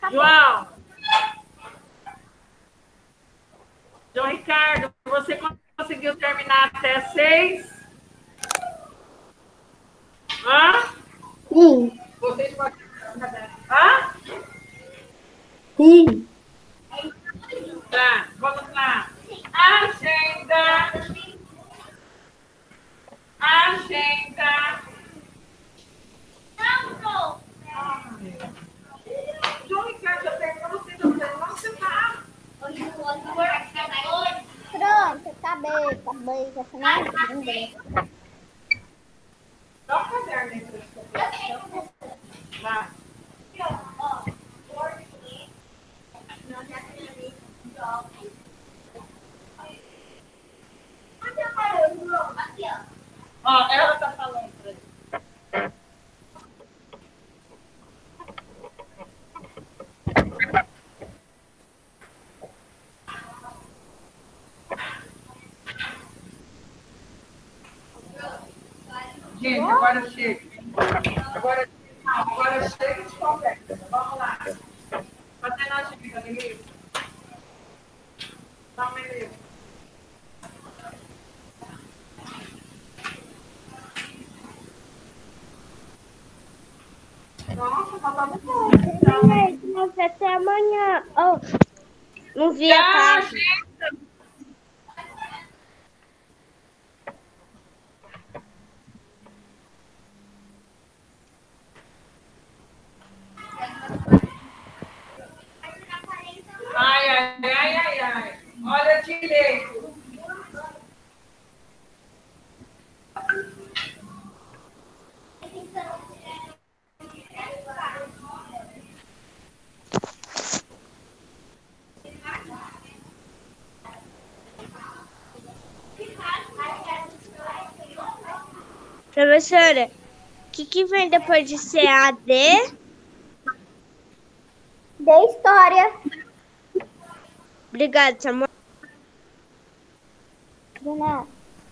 João! João Ricardo, você conseguiu terminar até 6? Hã? Sim. Vocês podem... Hã? Sim. Tá, vamos lá. Agenda. Agenda. João Ricardo, eu pergunto você, não sei onde você tá. Pronto, acabei. Já foi mais linda. Dá um caderno aí pra você. Vai. Ó, ela tá falando pra ele. Gente, agora chega. Agora chega de conversa. Vamos lá. Fazendo a agenda, beleza? Dá uma beleza. Nossa, tá muito bom. Mas até amanhã. Oh, não vi a Já, tarde. gente. Ai, ai, ai, ai, ai. Olha direito. Professora, o que vem depois de CAD? De história. Obrigada, Samuel. De nada.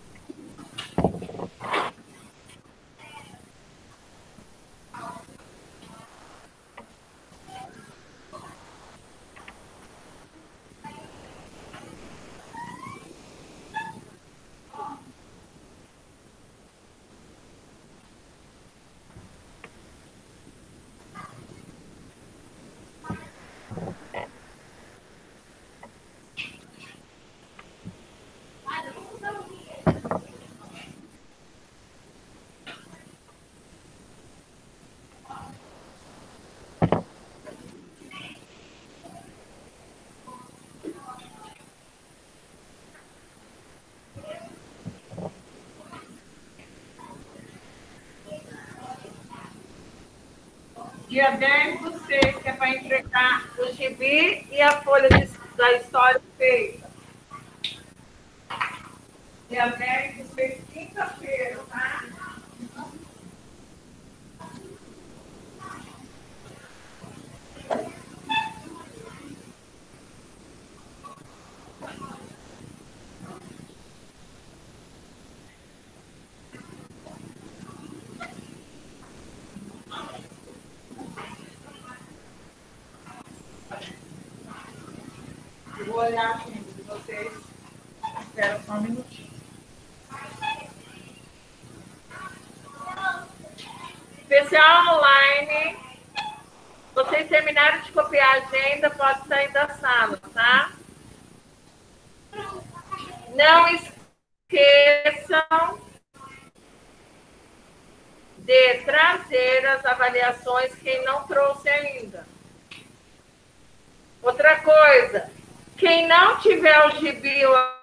Dia 10 do 6, que é para entregar o gibi e a folha da história feita. Dia 10 do 6, quinta-feira, tá? Eu vou olhar aqui de vocês. Espera só um minutinho. Especial online. Vocês terminaram de copiar a agenda, pode sair da sala, tá? Não esqueçam de trazer as avaliações quem não trouxe ainda. Outra coisa, quem não tiver o gibi